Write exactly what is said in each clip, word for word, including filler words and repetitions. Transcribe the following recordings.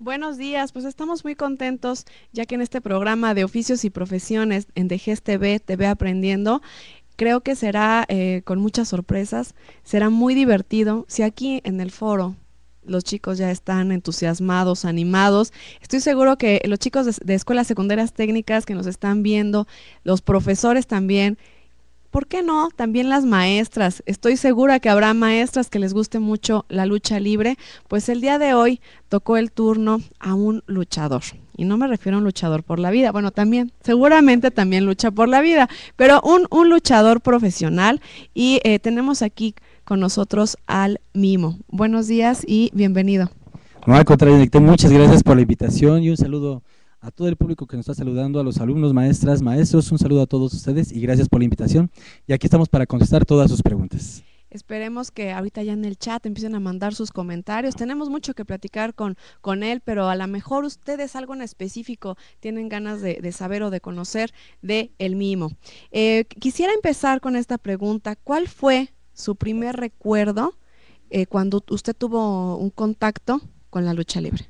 Buenos días, pues estamos muy contentos ya que en este programa de oficios y profesiones en D G S T V, T V Aprendiendo, creo que será eh, con muchas sorpresas, será muy divertido. Si aquí en el foro los chicos ya están entusiasmados, animados, estoy seguro que los chicos de, de escuelas secundarias técnicas que nos están viendo, los profesores también. ¿Por qué no? También las maestras. Estoy segura que habrá maestras que les guste mucho la lucha libre, pues el día de hoy tocó el turno a un luchador. Y no me refiero a un luchador por la vida, bueno, también, seguramente también lucha por la vida, pero un, un luchador profesional. Y eh, tenemos aquí con nosotros al Mimo. Buenos días y bienvenido. No, al contrario, Nicté, muchas gracias por la invitación y un saludo a todo el público que nos está saludando, a los alumnos, maestras, maestros, un saludo a todos ustedes y gracias por la invitación. Y aquí estamos para contestar todas sus preguntas. Esperemos que ahorita ya en el chat empiecen a mandar sus comentarios. Tenemos mucho que platicar con, con él, pero a lo mejor ustedes algo en específico tienen ganas de, de saber o de conocer de El Mimo. Eh, quisiera empezar con esta pregunta. ¿Cuál fue su primer recuerdo eh, cuando usted tuvo un contacto con la lucha libre?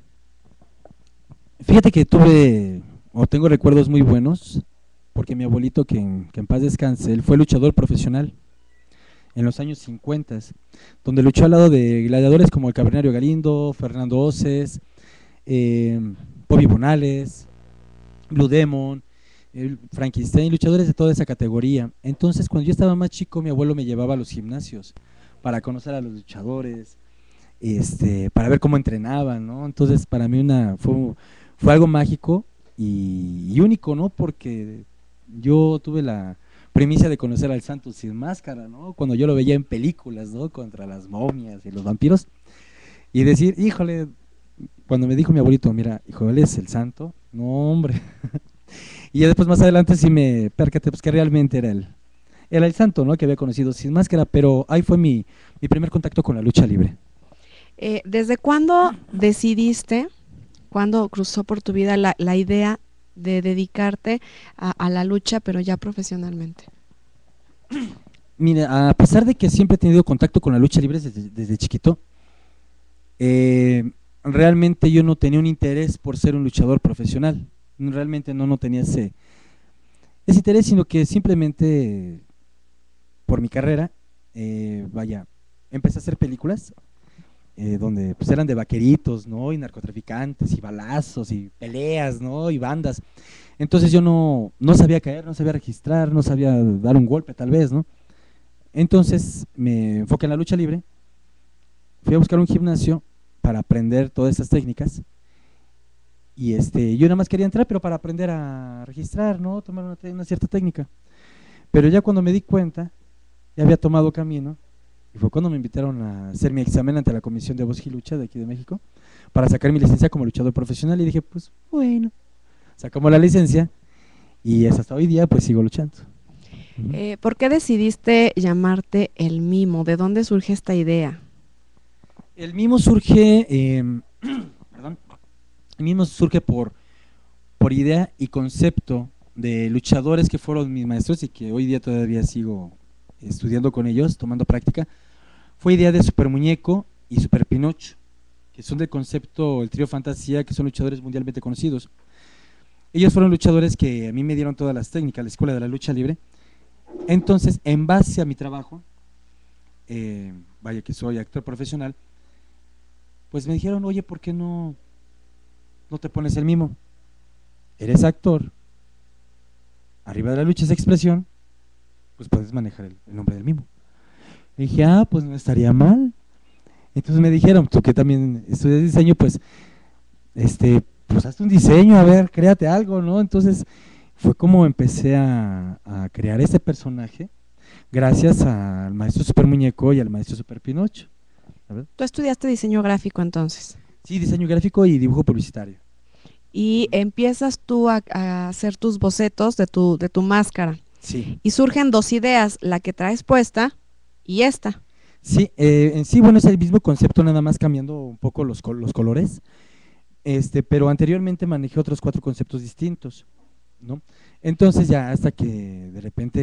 Fíjate que tuve o tengo recuerdos muy buenos porque mi abuelito, que en, que en paz descanse, él fue luchador profesional en los años cincuenta, donde luchó al lado de gladiadores como el Cavernario Galindo, Fernando Oces, eh, Bobby Bonales, Blue Demon, el Frankenstein, luchadores de toda esa categoría. Entonces, cuando yo estaba más chico, mi abuelo me llevaba a los gimnasios para conocer a los luchadores, este, para ver cómo entrenaban, ¿no? Entonces, para mí una fue, fue algo mágico y, y único, ¿no? Porque yo tuve la primicia de conocer al Santo sin máscara, ¿no? Cuando yo lo veía en películas, ¿no? Contra las momias y los vampiros y decir, híjole, cuando me dijo mi abuelito, mira, hijo, él es el Santo, no, hombre. Y ya después más adelante sí me percaté pues que realmente era él. Era el Santo, ¿no? Que había conocido sin máscara, pero ahí fue mi, mi primer contacto con la lucha libre. Eh, ¿Desde cuándo decidiste, cuándo cruzó por tu vida la, la idea de dedicarte a, a la lucha, pero ya profesionalmente? Mira, a pesar de que siempre he tenido contacto con la lucha libre desde, desde chiquito, eh, realmente yo no tenía un interés por ser un luchador profesional. Realmente no, no tenía ese, ese interés, sino que simplemente por mi carrera, eh, vaya, empecé a hacer películas eh, donde pues eran de vaqueritos, ¿no? Y narcotraficantes, y balazos, y peleas, ¿no? Y bandas. Entonces yo no, no sabía caer, no sabía registrar, no sabía dar un golpe tal vez, ¿no? Entonces me enfoqué en la lucha libre, fui a buscar un gimnasio para aprender todas estas técnicas y este, yo nada más quería entrar, pero para aprender a registrar, ¿no? Tomar una, una cierta técnica. Pero ya cuando me di cuenta, ya había tomado camino y fue cuando me invitaron a hacer mi examen ante la Comisión de Voz y Lucha de aquí de México para sacar mi licencia como luchador profesional y dije, pues bueno, sacamos la licencia y hasta hoy día pues sigo luchando. Uh-huh. Eh, ¿Por qué decidiste llamarte El Mimo? ¿De dónde surge esta idea? El mimo surge, eh, perdón, el mimo surge por, por idea y concepto de luchadores que fueron mis maestros y que hoy día todavía sigo estudiando con ellos, tomando práctica. Fue idea de Super Muñeco y Super Pinocho, que son del concepto el trío Fantasía, que son luchadores mundialmente conocidos. Ellos fueron luchadores que a mí me dieron todas las técnicas, la escuela de la lucha libre. Entonces, en base a mi trabajo, eh, vaya que soy actor profesional, pues me dijeron, oye, ¿por qué no, no te pones el mimo? Eres actor, arriba de la lucha es expresión, pues puedes manejar el, el nombre del mimo. Y dije, ah, pues no estaría mal. Entonces me dijeron, tú que también estudias diseño, pues, este, pues hazte un diseño, a ver, créate algo, ¿no? Entonces fue como empecé a, a crear este personaje gracias al maestro Super Muñeco y al maestro Super Pinocho. Tú estudiaste diseño gráfico entonces. Sí, diseño gráfico y dibujo publicitario. Y empiezas tú a, a hacer tus bocetos de tu, de tu máscara. Sí. Y surgen dos ideas, la que traes puesta y esta. Sí, eh, en sí, bueno, es el mismo concepto, nada más cambiando un poco los, los colores, este, pero anteriormente manejé otros cuatro conceptos distintos, ¿no? Entonces ya hasta que de repente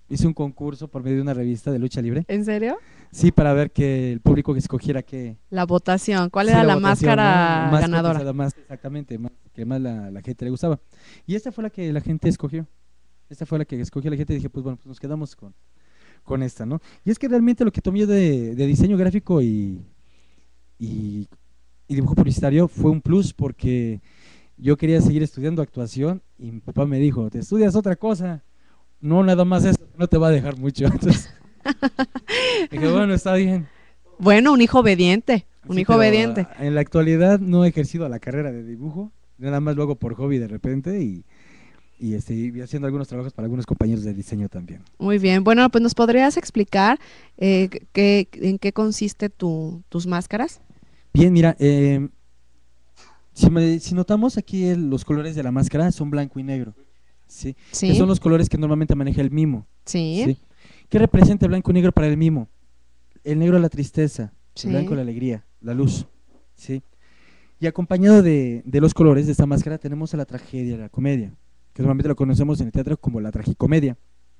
hice un concurso por medio de una revista de lucha libre. ¿En serio? Sí, para ver que el público que escogiera que... La votación. ¿Cuál sí, era la, votación, máscara ¿no? Más ganadora? cotizada, más, exactamente, más, que más la, la gente le gustaba. Y esta fue la que la gente escogió. Esta fue la que escogió la gente y dije, pues bueno, pues nos quedamos con, con esta, ¿no? Y es que realmente lo que tomé yo de, de diseño gráfico y, y, y dibujo publicitario fue un plus porque yo quería seguir estudiando actuación y mi papá me dijo, te estudias otra cosa, no nada más eso, no te va a dejar mucho. Entonces dije, bueno, está bien. Bueno, un hijo obediente, un Sí, hijo pero, obediente. ah, en la actualidad no he ejercido la carrera de dibujo, nada más lo hago por hobby de repente y, y este, y haciendo algunos trabajos para algunos compañeros de diseño también. Muy bien. Bueno, pues nos podrías explicar eh, qué, en qué consiste tu, tus máscaras. Bien, mira, eh, si, me- si notamos aquí el- los colores de la máscara son blanco y negro, ¿sí? Sí. Que son los colores que normalmente maneja el mimo, Sí. ¿sí? ¿Qué representa el blanco y negro para el mimo? El negro la tristeza, Sí. el blanco la alegría, la luz, ¿sí? Y acompañado de, de los colores de esta máscara tenemos a la tragedia, la comedia, que normalmente lo conocemos en el teatro como la tragicomedia.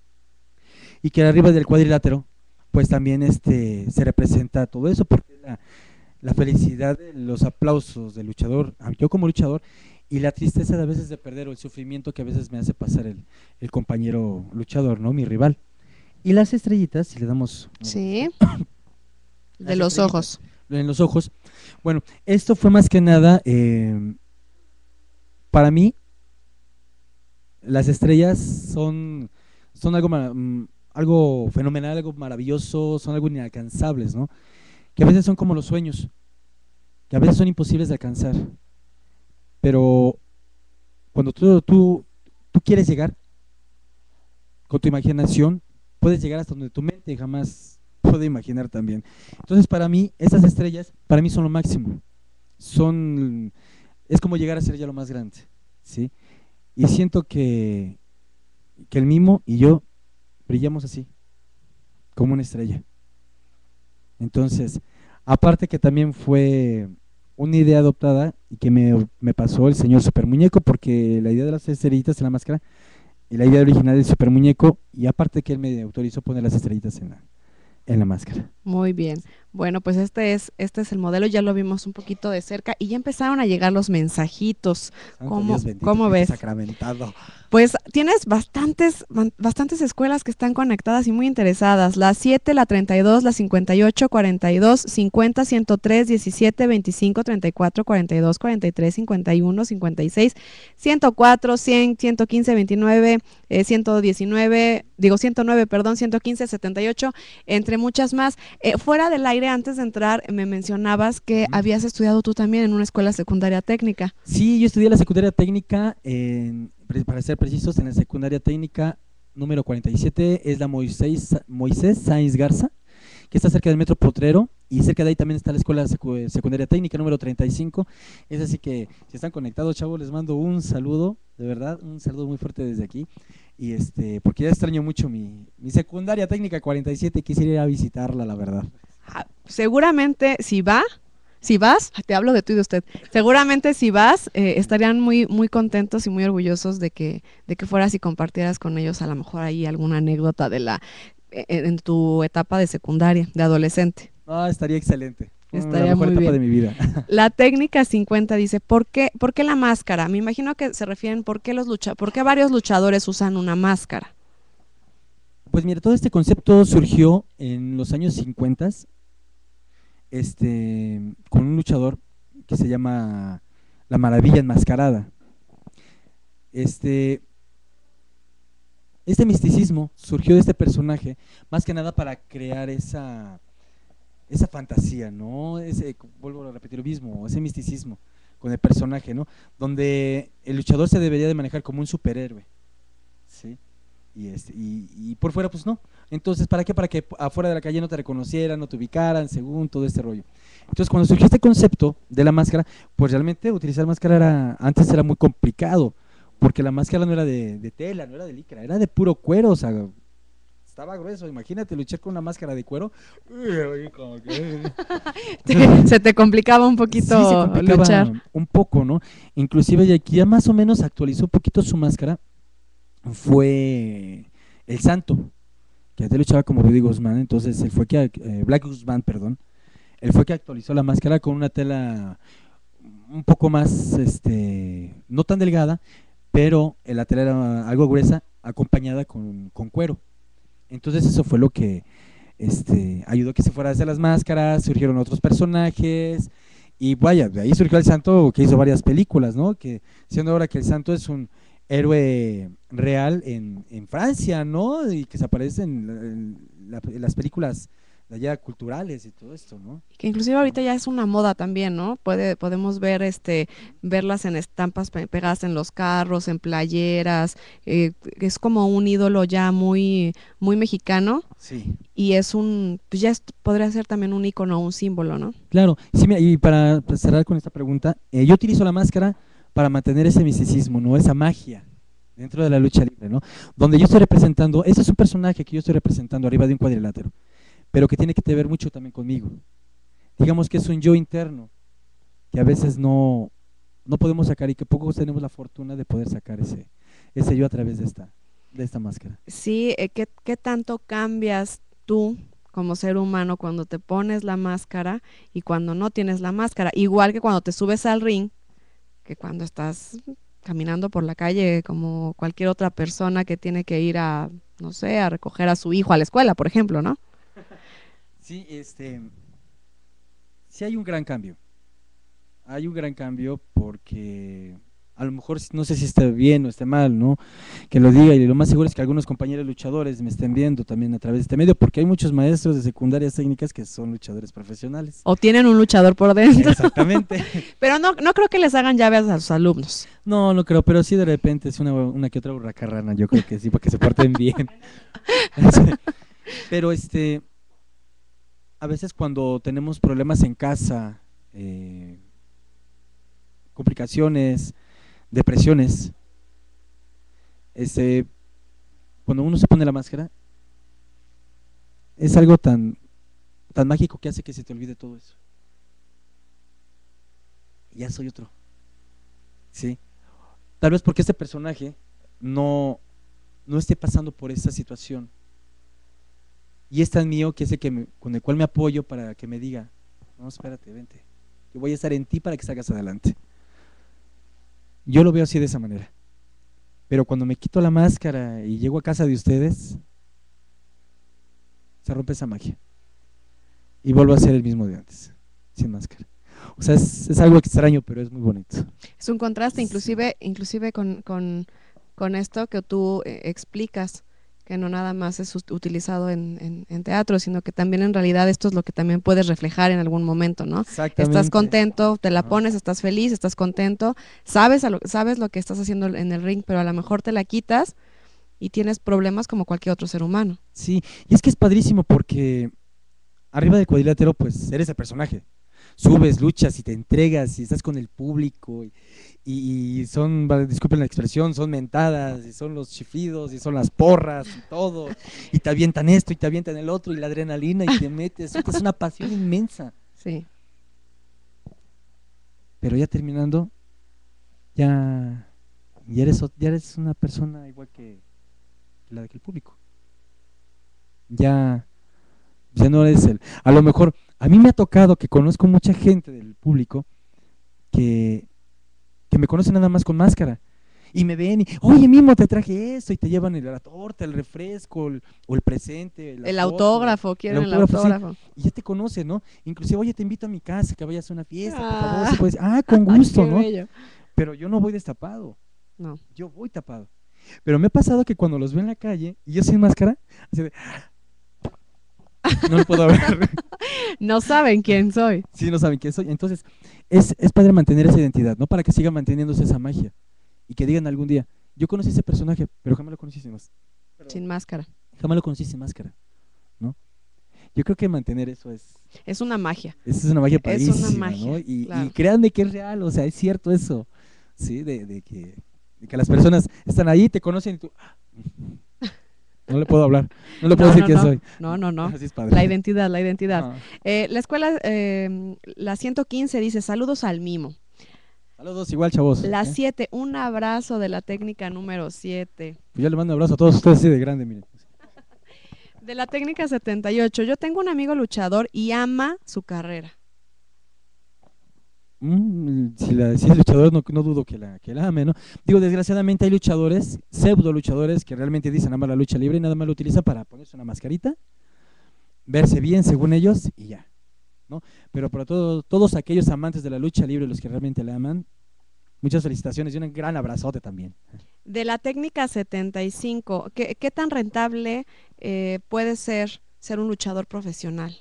Y que arriba del cuadrilátero, pues también este, se representa todo eso, porque la, la felicidad, de los aplausos del luchador, a- yo como luchador, y la tristeza de a veces de perder o el sufrimiento que a veces me hace pasar el, el compañero luchador, ¿no? Mi rival. Y las estrellitas, si le damos Sí. De las los estrellitas ojos. en los ojos. Bueno, esto fue más que nada, eh, para mí, las estrellas son, son algo, mara- mm, algo fenomenal, algo maravilloso, son algo inalcanzables, ¿no? Que a veces son como los sueños, que a veces son imposibles de alcanzar, pero cuando tú, tú, tú quieres llegar con tu imaginación, puedes llegar hasta donde tu mente jamás puede imaginar también. Entonces, para mí, esas estrellas, para mí son lo máximo. Son, es como llegar a ser ya lo más grande, ¿sí? Y siento que, que el mimo y yo brillamos así, como una estrella. Entonces, aparte que también fue una idea adoptada y que me, me pasó el señor Super Muñeco, porque la idea de las estrellitas en la máscara y la idea original del Super Muñeco, y aparte que él me autorizó poner las estrellitas en la, en la máscara. Muy bien. Bueno, pues este es, este es el modelo, ya lo vimos un poquito de cerca y ya empezaron a llegar los mensajitos. Santo ¿Cómo, Dios bendito, cómo Cristo ves? sacramentado. Pues tienes bastantes, ban- bastantes escuelas que están conectadas y muy interesadas. La siete, la treinta y dos, la cincuenta y ocho, cuarenta y dos, cincuenta, ciento tres, diecisiete, veinticinco, treinta y cuatro, cuarenta y dos, cuarenta y tres, cincuenta y uno, cincuenta y seis, ciento cuatro, cien, ciento quince, veintinueve, eh, ciento diecinueve, digo ciento nueve, perdón, ciento quince, setenta y ocho, entre muchas más. Eh, fuera del aire, antes de entrar, me mencionabas que Ujú. habías estudiado tú también en una escuela secundaria técnica. Sí, yo estudié la secundaria técnica, en, pre- para ser precisos, en la secundaria técnica número cuarenta y siete, es la Moisés, Moisés Sáenz Garza, que está cerca del Metro Potrero, y cerca de ahí también está la escuela secu- secundaria técnica número treinta y cinco. Es así que si están conectados, chavos, les mando un saludo, de verdad, un saludo muy fuerte desde aquí, y este, porque ya extraño mucho mi, mi secundaria técnica cuarenta y siete, quisiera ir a visitarla, la verdad. Ah, seguramente si va, si vas, te hablo de tú y de usted, seguramente si vas, eh, estarían muy, muy contentos y muy orgullosos de que, de que fueras y compartieras con ellos a lo mejor ahí alguna anécdota de la, eh, en tu etapa de secundaria, de adolescente. Ah, estaría excelente. Fue la Estaría mejor muy etapa bien. de mi vida. La técnica cincuenta dice, ¿por qué, por qué la máscara? Me imagino que se refieren, ¿por qué, los lucha, ¿por qué varios luchadores usan una máscara? Pues mira, todo este concepto surgió en los años cincuenta, este, con un luchador que se llama La Maravilla Enmascarada. Este, este misticismo surgió de este personaje, más que nada para crear esa, esa fantasía, ¿no? Ese, vuelvo a repetir lo mismo, ese misticismo con el personaje, ¿no? Donde el luchador se debería de manejar como un superhéroe, ¿sí? Y, este, y, y por fuera, pues no. Entonces, ¿para qué? Para que afuera de la calle no te reconocieran, no te ubicaran, según todo este rollo. Entonces, cuando surgió este concepto de la máscara, pues realmente utilizar máscara era, antes era muy complicado, porque la máscara no era de, de tela, no era de licra, era de puro cuero, o sea, estaba grueso. Imagínate luchar con una máscara de cuero. Uy, como que... Te- se te complicaba un Sí, se poquito complicaba luchar. un poco, ¿no? Inclusive y aquí ya más o menos actualizó un poquito su máscara, fue el Santo. que antes luchaba como Rudy Guzmán, entonces él fue que, eh, Black Guzmán, perdón, él fue que actualizó la máscara con una tela un poco más, este, no tan delgada, pero la tela era algo gruesa, acompañada con, con cuero. Entonces eso fue lo que este, ayudó a que se fuera a hacer las máscaras, surgieron otros personajes, y vaya, de ahí surgió el Santo, que hizo varias películas, ¿no? Que siendo ahora que el Santo es un héroe real en, en Francia, ¿no? Y que se aparece en, en, la, en las películas de allá culturales y todo esto, ¿no? Que inclusive ahorita ya es una moda también, ¿no? Puede, podemos ver, este, verlas en estampas pe pegadas en los carros, en playeras, eh, es como un ídolo ya muy, muy mexicano. Sí. Y es un, pues ya es, podría ser también un icono, un símbolo, ¿no? Claro, sí, mira, y para cerrar con esta pregunta, eh, yo utilizo la máscara para mantener ese misticismo, ¿no? Esa magia dentro de la lucha libre, ¿no? Donde yo estoy representando, ese es un personaje que yo estoy representando arriba de un cuadrilátero, pero que tiene que ver mucho también conmigo. Digamos que es un yo interno, que a veces no, no podemos sacar y que pocos tenemos la fortuna de poder sacar ese, ese yo a través de esta, de esta máscara. Sí, eh, ¿qué, qué tanto cambias tú como ser humano cuando te pones la máscara y cuando no tienes la máscara? Igual que cuando te subes al ring, que cuando estás caminando por la calle como cualquier otra persona que tiene que ir a, no sé, a recoger a su hijo a la escuela, por ejemplo, ¿no? Sí, este, sí hay un gran cambio. Hay un gran cambio porque a lo mejor no sé si esté bien o esté mal, ¿no? Que lo diga, y lo más seguro es que algunos compañeros luchadores me estén viendo también a través de este medio, porque hay muchos maestros de secundarias técnicas que son luchadores profesionales. O tienen un luchador por dentro. Exactamente. Pero no, no creo que les hagan llaves a sus alumnos. No, no creo, pero sí de repente es una, una que otra burracarrana, yo creo que sí, para que se porten bien. Pero este, a veces cuando tenemos problemas en casa, eh, complicaciones, depresiones, este, cuando uno se pone la máscara, es algo tan, tan mágico que hace que se te olvide todo eso. Y ya soy otro. ¿Sí? Tal vez porque este personaje no, no esté pasando por esta situación. Y es tan mío que es el que me, con el cual me apoyo para que me diga, no, espérate, vente. Yo voy a estar en ti para que salgas adelante. Yo lo veo así de esa manera. Pero cuando me quito la máscara y llego a casa de ustedes, se rompe esa magia. Y vuelvo a ser el mismo de antes, sin máscara. O sea, es, es algo extraño, pero es muy bonito. Es un contraste, inclusive, sí. inclusive con, con, con esto que tú eh, explicas, que no nada más es utilizado en, en, en teatro, sino que también en realidad esto es lo que también puedes reflejar en algún momento, ¿no? Exactamente. Estás contento, te la pones, estás feliz, estás contento, sabes, a lo, sabes lo que estás haciendo en el ring, pero a lo mejor te la quitas y tienes problemas como cualquier otro ser humano. Sí, y es que es padrísimo porque arriba del cuadrilátero pues eres el personaje. Subes, luchas y te entregas y estás con el público y, y, y son, disculpen la expresión, son mentadas y son los chiflidos y son las porras y todo y te avientan esto y te avientan el otro y la adrenalina y te metes, es una pasión inmensa. Sí. Pero ya terminando, ya, ya, eres, ya eres una persona igual que la del público. Ya, ya no eres el, a lo mejor a mí me ha tocado que conozco mucha gente del público que, que me conocen nada más con máscara y me ven y, oye Mimo, te traje esto y te llevan el, la torta, el refresco el, o el presente, el foto, autógrafo, quieren el autógrafo, el autógrafo. Sí, y ya te conocen, ¿no? Inclusive, oye, te invito a mi casa, que vayas a una fiesta, ah, por favor, si puedes. Ah, con gusto, ¿no? Bello. Pero yo no voy destapado, no, yo voy tapado. Pero me ha pasado que cuando los veo en la calle y yo sin máscara, así de, no lo puedo ver. No saben quién soy. Sí, no saben quién soy. Entonces, es, es padre mantener esa identidad, ¿no? Para que siga manteniéndose esa magia. Y que digan algún día, yo conocí a ese personaje, pero jamás lo conocí sin máscara. Sin máscara. Jamás lo conocí sin máscara, ¿no? Yo creo que mantener eso es... Es una magia. Es una magia padrísima, es una magia, ¿no? Y, claro. y créanme que es real, o sea, es cierto eso, ¿sí? De, de, que, de que las personas están ahí, te conocen y tú... No le puedo hablar, no le puedo no, decir no, quién no. soy. No, no, no. Así es padre. La identidad, la identidad. No. Eh, la escuela, eh, la ciento quince dice, saludos al Mimo. Saludos igual, chavos. La ¿eh? siete, un abrazo de la técnica número siete. Pues yo le mando un abrazo a todos ustedes así de grande, miren. De la técnica setenta y ocho, yo tengo un amigo luchador y ama su carrera. Mm, si, la, si es luchador, no, no dudo que la, que la ame, ¿no? Digo, desgraciadamente hay luchadores, pseudo luchadores, que realmente dicen amar la lucha libre y nada más lo utilizan para ponerse una mascarita, verse bien según ellos y ya, ¿no? Pero para todo, todos aquellos amantes de la lucha libre, los que realmente la aman, muchas felicitaciones y un gran abrazote también. De la técnica setenta y cinco, ¿qué, qué tan rentable eh, puede ser ser un luchador profesional?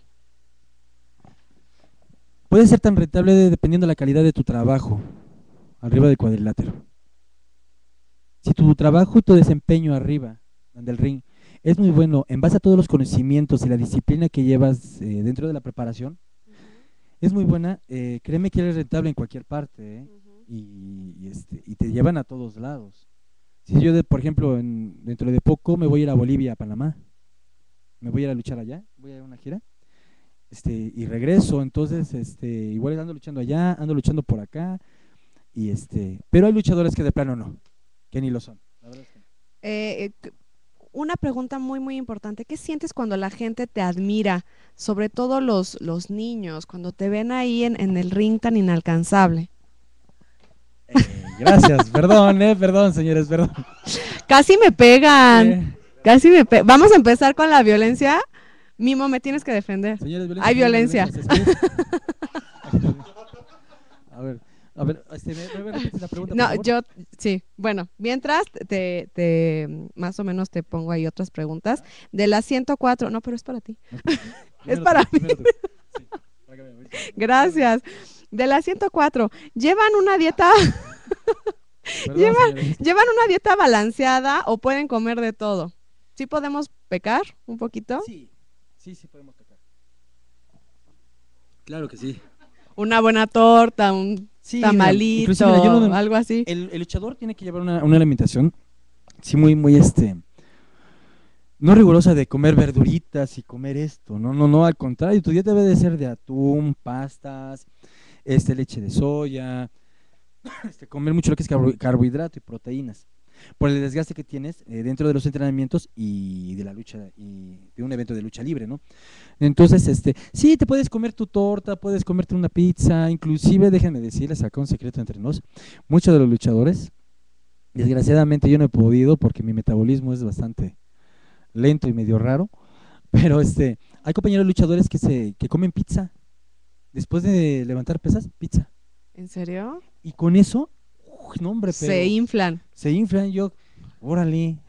Puede ser tan rentable de- dependiendo de la calidad de tu trabajo arriba del cuadrilátero. Si tu trabajo y tu desempeño arriba del ring es muy bueno, en base a todos los conocimientos y la disciplina que llevas eh, dentro de la preparación, es muy buena, eh, créeme que eres rentable en cualquier parte, ¿eh? Ujú. y, y, este, y te llevan a todos lados. Si yo, de, por ejemplo, en- dentro de poco me voy a ir a Bolivia, a Panamá, me voy a ir a luchar allá, voy a ir a una gira, este, y regreso, entonces, este, igual ando luchando allá, ando luchando por acá, y este, pero hay luchadores que de plano no, que ni lo son. La verdad es que no. Eh, eh, c- una pregunta muy, muy importante. ¿Qué sientes cuando la gente te admira? Sobre todo los, los niños, cuando te ven ahí en, en el ring tan inalcanzable. Eh, gracias, perdón, eh, perdón, señores, perdón. Casi me pegan, Eh, casi me pe- Vamos a empezar con la violencia. Mimo, me tienes que defender. señores, violencia, Hay señores, violencia. violencia, ¿se escucha? A ver, a ver, este, ¿me, me repites la pregunta, por No, favor? yo, sí. Bueno, mientras te, te, más o menos te pongo ahí otras preguntas. De las ciento cuatro, no, pero es para ti. No, es para ti. Es Primero tú, para mí. primero tú. Sí, para que me- ahorita- Gracias. De las ciento cuatro, ¿llevan una dieta, Perdón, llevan, señores, es que- llevan una dieta balanceada o pueden comer de todo? ¿Sí podemos pecar un poquito? Sí, sí, sí podemos tocar. Claro que sí. Una buena torta, un Sí, mira, tamalito, inclusive, mira, yo no- algo así. el, el luchador tiene que llevar una, una alimentación, sí, muy, muy, este, no rigurosa de comer verduritas y comer esto, no, no, no, al contrario, tu dieta debe de ser de atún, pastas, este, leche de soya, este, comer mucho lo que es carbo- carbohidrato y proteínas, por el desgaste que tienes eh, dentro de los entrenamientos y de la lucha, y de un evento de lucha libre, ¿no? Entonces, este, sí, te puedes comer tu torta, puedes comerte una pizza, inclusive, déjenme decirles acá un secreto entre nos, muchos de los luchadores, desgraciadamente yo no he podido porque mi metabolismo es bastante lento y medio raro, pero este, hay compañeros luchadores que se, que comen pizza, después de levantar pesas, pizza, ¿En serio? y con eso, uy, no hombre, Se pero inflan. se inflan, yo, órale,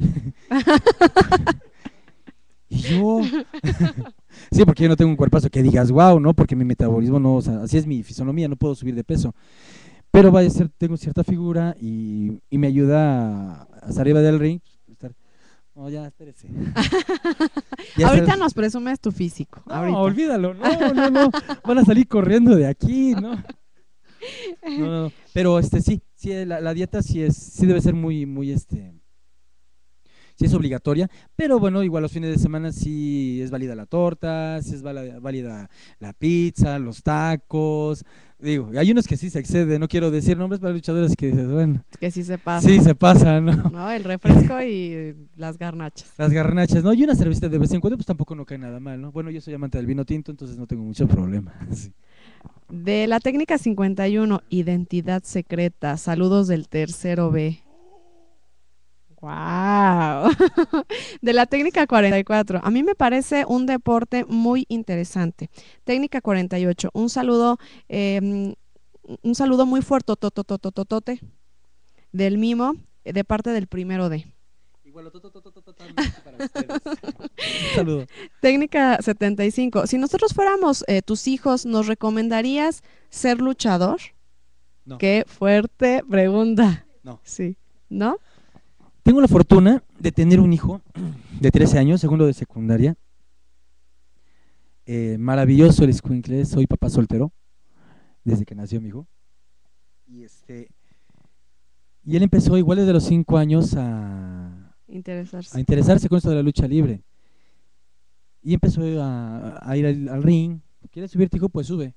y yo, sí, porque yo no tengo un cuerpazo que digas, wow, ¿no? Porque mi metabolismo no, o sea, así es mi fisonomía, no puedo subir de peso. Pero vaya a ser, tengo cierta figura y, y me ayuda a, hasta arriba del ring. Estar, no, ya, espérese. Ya Ahorita estar- nos presumes tu físico. no, Ahorita. olvídalo, no, no, no. Van a salir corriendo de aquí, ¿no? No, no, no. Pero este sí, sí, la, la dieta sí es, sí debe ser muy, muy este. Sí es obligatoria, pero bueno, igual los fines de semana sí es válida la torta, sí es válida, válida la pizza, los tacos, digo, hay unos que sí se exceden, no quiero decir nombres para luchadores que dices, bueno, Que sí se pasa. sí se pasan, ¿no? ¿No? El refresco y las garnachas. Las garnachas, ¿no? Y una cervecita de vez en cuando, pues tampoco no cae nada mal, ¿no? Bueno, yo soy amante del vino tinto, entonces no tengo mucho problema. Sí. De la técnica cincuenta y uno, identidad secreta. Saludos del tercero B. Wow. De la técnica cuarenta y cuatro, a mí me parece un deporte muy interesante. Técnica cuarenta y ocho, un saludo, eh, un saludo muy fuerte, totototototote, del mimo, eh, de parte del primero D. Igual, to, to, to, to, to, totalmente para ustedes. Un saludo. Técnica setenta y cinco, si nosotros fuéramos eh, tus hijos, ¿nos recomendarías ser luchador? No. Qué fuerte pregunta. No. Sí, ¿no? Tengo la fortuna de tener un hijo de trece años, segundo de secundaria. Eh, maravilloso el escuincle, soy papá soltero desde que nació mi hijo. Y este y él empezó igual desde los cinco años a, Interesarse. a interesarse con esto de la lucha libre. Y empezó a, a ir al, al ring. ¿Quieres subirte, hijo? Pues sube.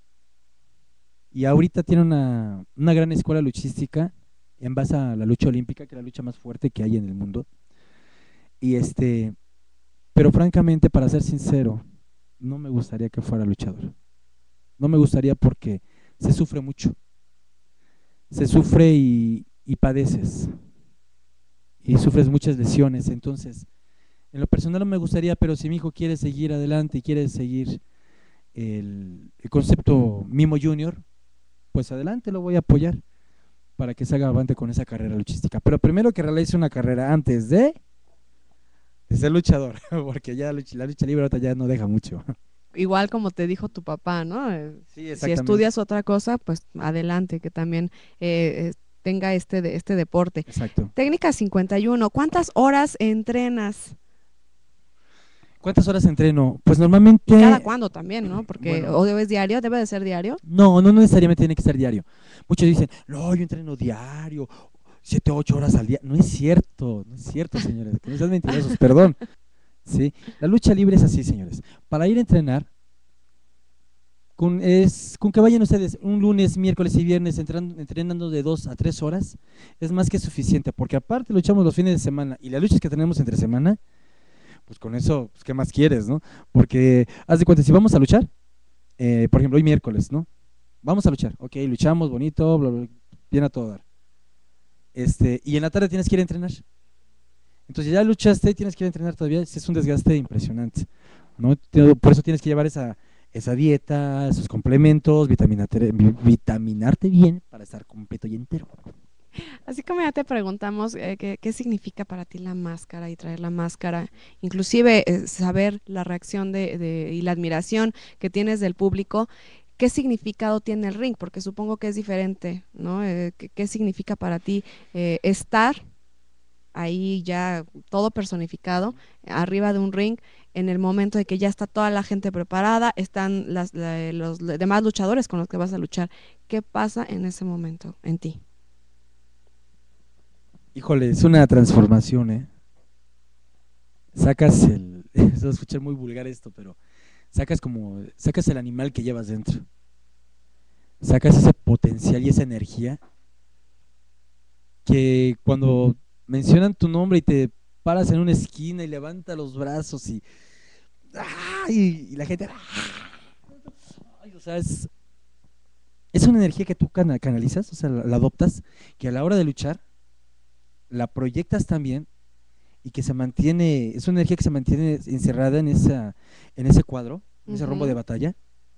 Y ahorita tiene una, una gran escuela luchística en base a la lucha olímpica, que es la lucha más fuerte que hay en el mundo. Y este pero francamente, para ser sincero, no me gustaría que fuera luchador. No me gustaría porque se sufre mucho. Se sufre y, y padeces. Y sufres muchas lesiones. Entonces, en lo personal no me gustaría, pero si mi hijo quiere seguir adelante y quiere seguir el, el concepto Mimo Junior, pues adelante, lo voy a apoyar para que se haga avante con esa carrera luchística. Pero primero que realice una carrera antes de, de ser luchador, porque ya la lucha, la lucha libre ahorita ya no deja mucho. Igual como te dijo tu papá, ¿no? Eh, Sí, si exactamente. estudias otra cosa, pues adelante, que también eh, eh, tenga este, de, este deporte. Exacto. Técnica cincuenta y uno, ¿cuántas horas entrenas? ¿Cuántas horas entreno? Pues ¿Y normalmente... cada cuándo también, no? Porque Bueno, o es diario, debe de ser diario. no, no necesariamente tiene que ser diario. Muchos dicen, no, yo entreno diario, siete, ocho horas al día. No es cierto, no es cierto, señores, que no sean mentirosos, perdón. ¿Sí? La lucha libre es así, señores. Para ir a entrenar, con, es, con que vayan ustedes un lunes, miércoles y viernes entrenando, entrenando de dos a tres horas, es más que suficiente, porque aparte luchamos los fines de semana y las luchas que tenemos entre semana, pues con eso, pues, ¿qué más quieres, no? Porque, haz de cuenta, si vamos a luchar, eh, por ejemplo, hoy miércoles, ¿no? Vamos a luchar, ok, luchamos, bonito, bla, bla, bien a todo dar. Este, y en la tarde tienes que ir a entrenar. Entonces ya luchaste y tienes que ir a entrenar todavía, es un desgaste impresionante, ¿no? Por eso tienes que llevar esa, esa dieta, esos complementos, vitaminarte, vitaminarte bien para estar completo y entero. Así como ya te preguntamos eh, qué, qué significa para ti la máscara y traer la máscara, inclusive eh, saber la reacción de, de, y la admiración que tienes del público, ¿qué significado tiene el ring? Porque supongo que es diferente, ¿no? Eh, ¿qué, ¿Qué significa para ti eh, estar ahí ya todo personificado, arriba de un ring, en el momento de que ya está toda la gente preparada, están las, la, los demás luchadores con los que vas a luchar? ¿Qué pasa en ese momento en ti? Híjole, es una transformación, ¿eh? Sacas el, eso va a escuchar muy vulgar esto, pero sacas como, sacas el animal que llevas dentro, sacas ese potencial y esa energía que cuando mencionan tu nombre y te paras en una esquina y levantas los brazos y, ¡ay! Y la gente, ¡ay! O sea, es, es una energía que tú cana, canalizas, o sea, la, la adoptas, que a la hora de luchar la proyectas también y que se mantiene, es una energía que se mantiene encerrada en, esa, en ese cuadro, en ese rombo de Uh-huh. batalla,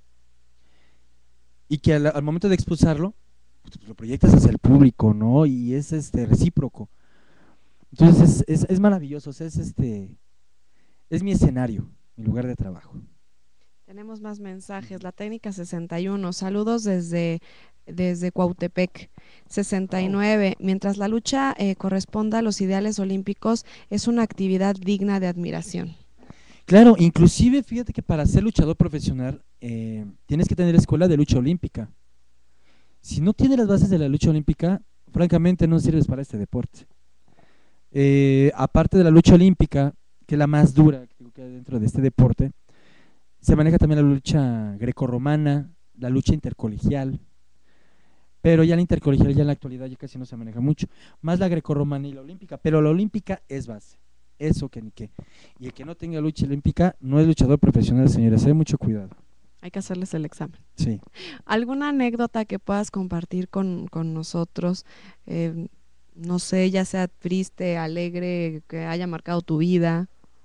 y que al, al momento de expulsarlo, pues, lo proyectas hacia el público, ¿no? Y es este recíproco. Entonces es, es, es maravilloso, o sea, es este, es mi escenario, mi lugar de trabajo. Tenemos más mensajes. La técnica sesenta y uno. Saludos desde, desde Cuautepec. sesenta y nueve. Mientras la lucha eh, corresponda a los ideales olímpicos, es una actividad digna de admiración. Claro, inclusive fíjate que para ser luchador profesional eh, tienes que tener escuela de lucha olímpica. Si no tienes las bases de la lucha olímpica, francamente no sirves para este deporte. Eh, aparte de la lucha olímpica, que es la más dura que hay dentro de este deporte, se maneja también la lucha grecorromana, la lucha intercolegial, pero ya la intercolegial ya en la actualidad ya casi no se maneja mucho, más la grecorromana y la olímpica, pero la olímpica es base, eso que ni qué. Y el que no tenga lucha olímpica no es luchador profesional, señores, hay mucho cuidado. Hay que hacerles el examen. Sí. ¿Alguna anécdota que puedas compartir con, con nosotros? Eh, no sé, ya sea triste, alegre, que haya marcado tu vida.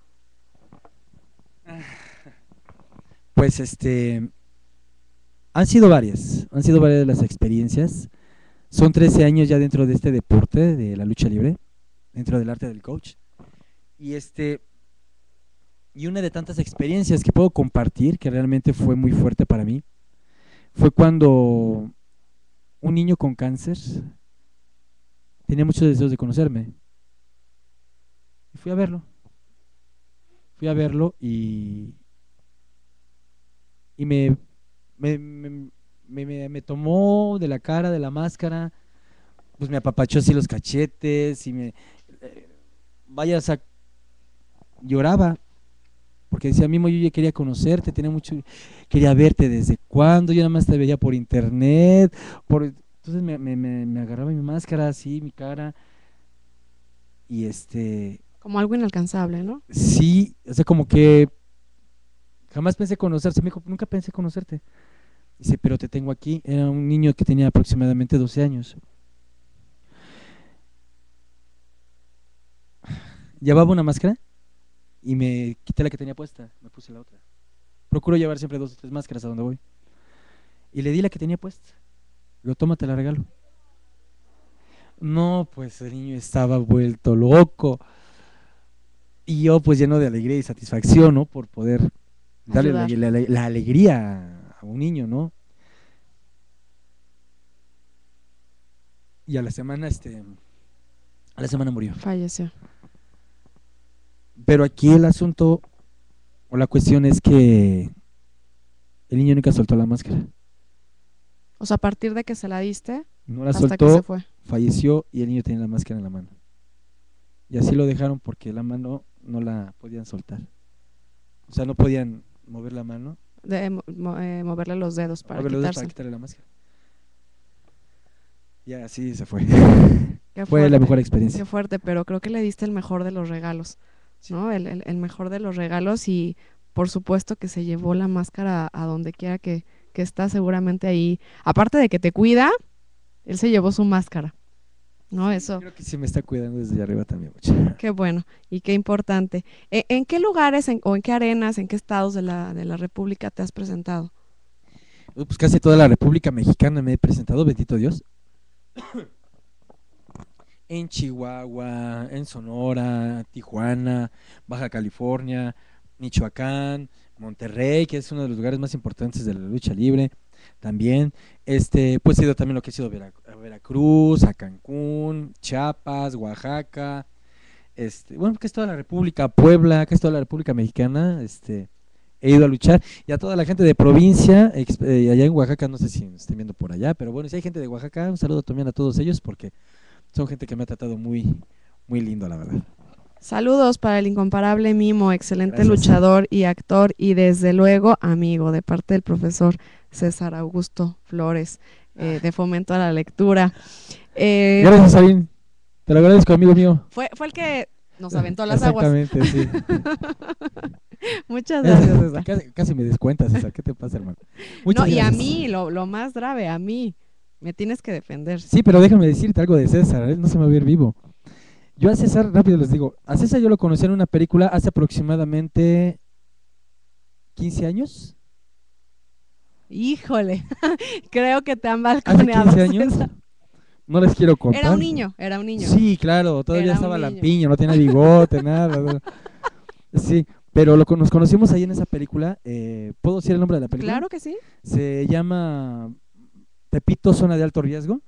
Pues este, han sido varias, han sido varias de las experiencias. Son trece años ya dentro de este deporte de la lucha libre, dentro del arte del coach. Y este, y una de tantas experiencias que puedo compartir, que realmente fue muy fuerte para mí, fue cuando un niño con cáncer tenía muchos deseos de conocerme. Y fui a verlo. Fui a verlo y, y me, me, me, me, me tomó de la cara, de la máscara, pues me apapachó así los cachetes y me, eh, vaya, o sea, lloraba, porque decía, Mimo, yo ya quería conocerte, tenía mucho, quería verte desde cuándo, yo nada más te veía por internet, por, entonces me, me, me, me agarraba mi máscara así, mi cara, y este, Como algo inalcanzable, ¿no? Sí, o sea, como que jamás pensé conocerte. Me dijo, nunca pensé conocerte. Dice, pero te tengo aquí. Era un niño que tenía aproximadamente doce años. Llevaba una máscara y me quité la que tenía puesta, me puse la otra. Procuro llevar siempre dos o tres máscaras a donde voy. Y le di la que tenía puesta. Lo toma, te la regalo. No, pues el niño estaba vuelto loco. Y yo pues lleno de alegría y satisfacción, ¿no? Por poder darle la, Ayudar. la- la alegría a un niño, ¿no? Y a la semana, este, a la semana murió. Falleció. Pero aquí el asunto o la cuestión es que el niño nunca soltó la máscara. O sea, a partir de que se la diste No la hasta que se soltó, fue. falleció y el niño tenía la máscara en la mano. Y así lo dejaron porque la mano no la podían soltar. O sea, no podían mover la mano, De mo- mo- eh, moverle los dedos para mover los dedos para quitarse. quitarle la máscara. Y así se fue. Qué Fue la fuerte, mejor qué experiencia. fuerte, pero creo que le diste el mejor de los regalos, Sí. ¿no? El, el- el mejor de los regalos y por supuesto que se llevó la máscara a donde quiera que, que está seguramente ahí. Aparte de que te cuida, él se llevó su máscara, ¿no? Eso, Creo que sí me está cuidando desde arriba también mucho. qué bueno y qué importante. ¿En, en qué lugares en- o en qué arenas, en qué estados de la, de la República te has presentado? Pues casi toda la República Mexicana me he presentado, bendito Dios. En Chihuahua, en Sonora, Tijuana, Baja California, Michoacán, Monterrey, que es uno de los lugares más importantes de la lucha libre. También, este, pues he ido también lo que he sido Vera- a Veracruz, a Cancún, Chiapas, Oaxaca, este, bueno, que es toda la República, Puebla, que es toda la República Mexicana, este, he ido a luchar y a toda la gente de provincia, ex- eh, allá en Oaxaca, no sé si me estén viendo por allá, pero bueno, si hay gente de Oaxaca, un saludo también a todos ellos porque son gente que me ha tratado muy, muy lindo, la verdad. Saludos para el incomparable Mimo, excelente Gracias. luchador y actor y desde luego amigo de parte del profesor César Augusto Flores, eh, de Fomento a la Lectura. Eh, Gracias, Sabín. Te lo agradezco, amigo mío. fue, fue el que nos aventó las aguas. Exactamente, sí. Muchas gracias, César. Casi, casi me descuentas, César. ¿Qué te pasa, hermano? Muchas No, y a gracias. mí, lo, lo más grave, a mí, me tienes que defender. Sí, pero déjame decirte algo de César, él no se me va a ir vivo. Yo a César, rápido les digo, a César yo lo conocí en una película hace aproximadamente quince años. Híjole, creo que te han Hace balconeado, quince años. César. No les quiero contar. Era un niño, era un niño. Sí, claro, todavía Era un estaba niño. lampiño, no tenía bigote, nada. no. Sí, pero lo, con- nos conocimos ahí en esa película. eh, ¿Puedo decir el nombre de la película? Claro que sí. Se llama Tepito, Zona de Alto Riesgo,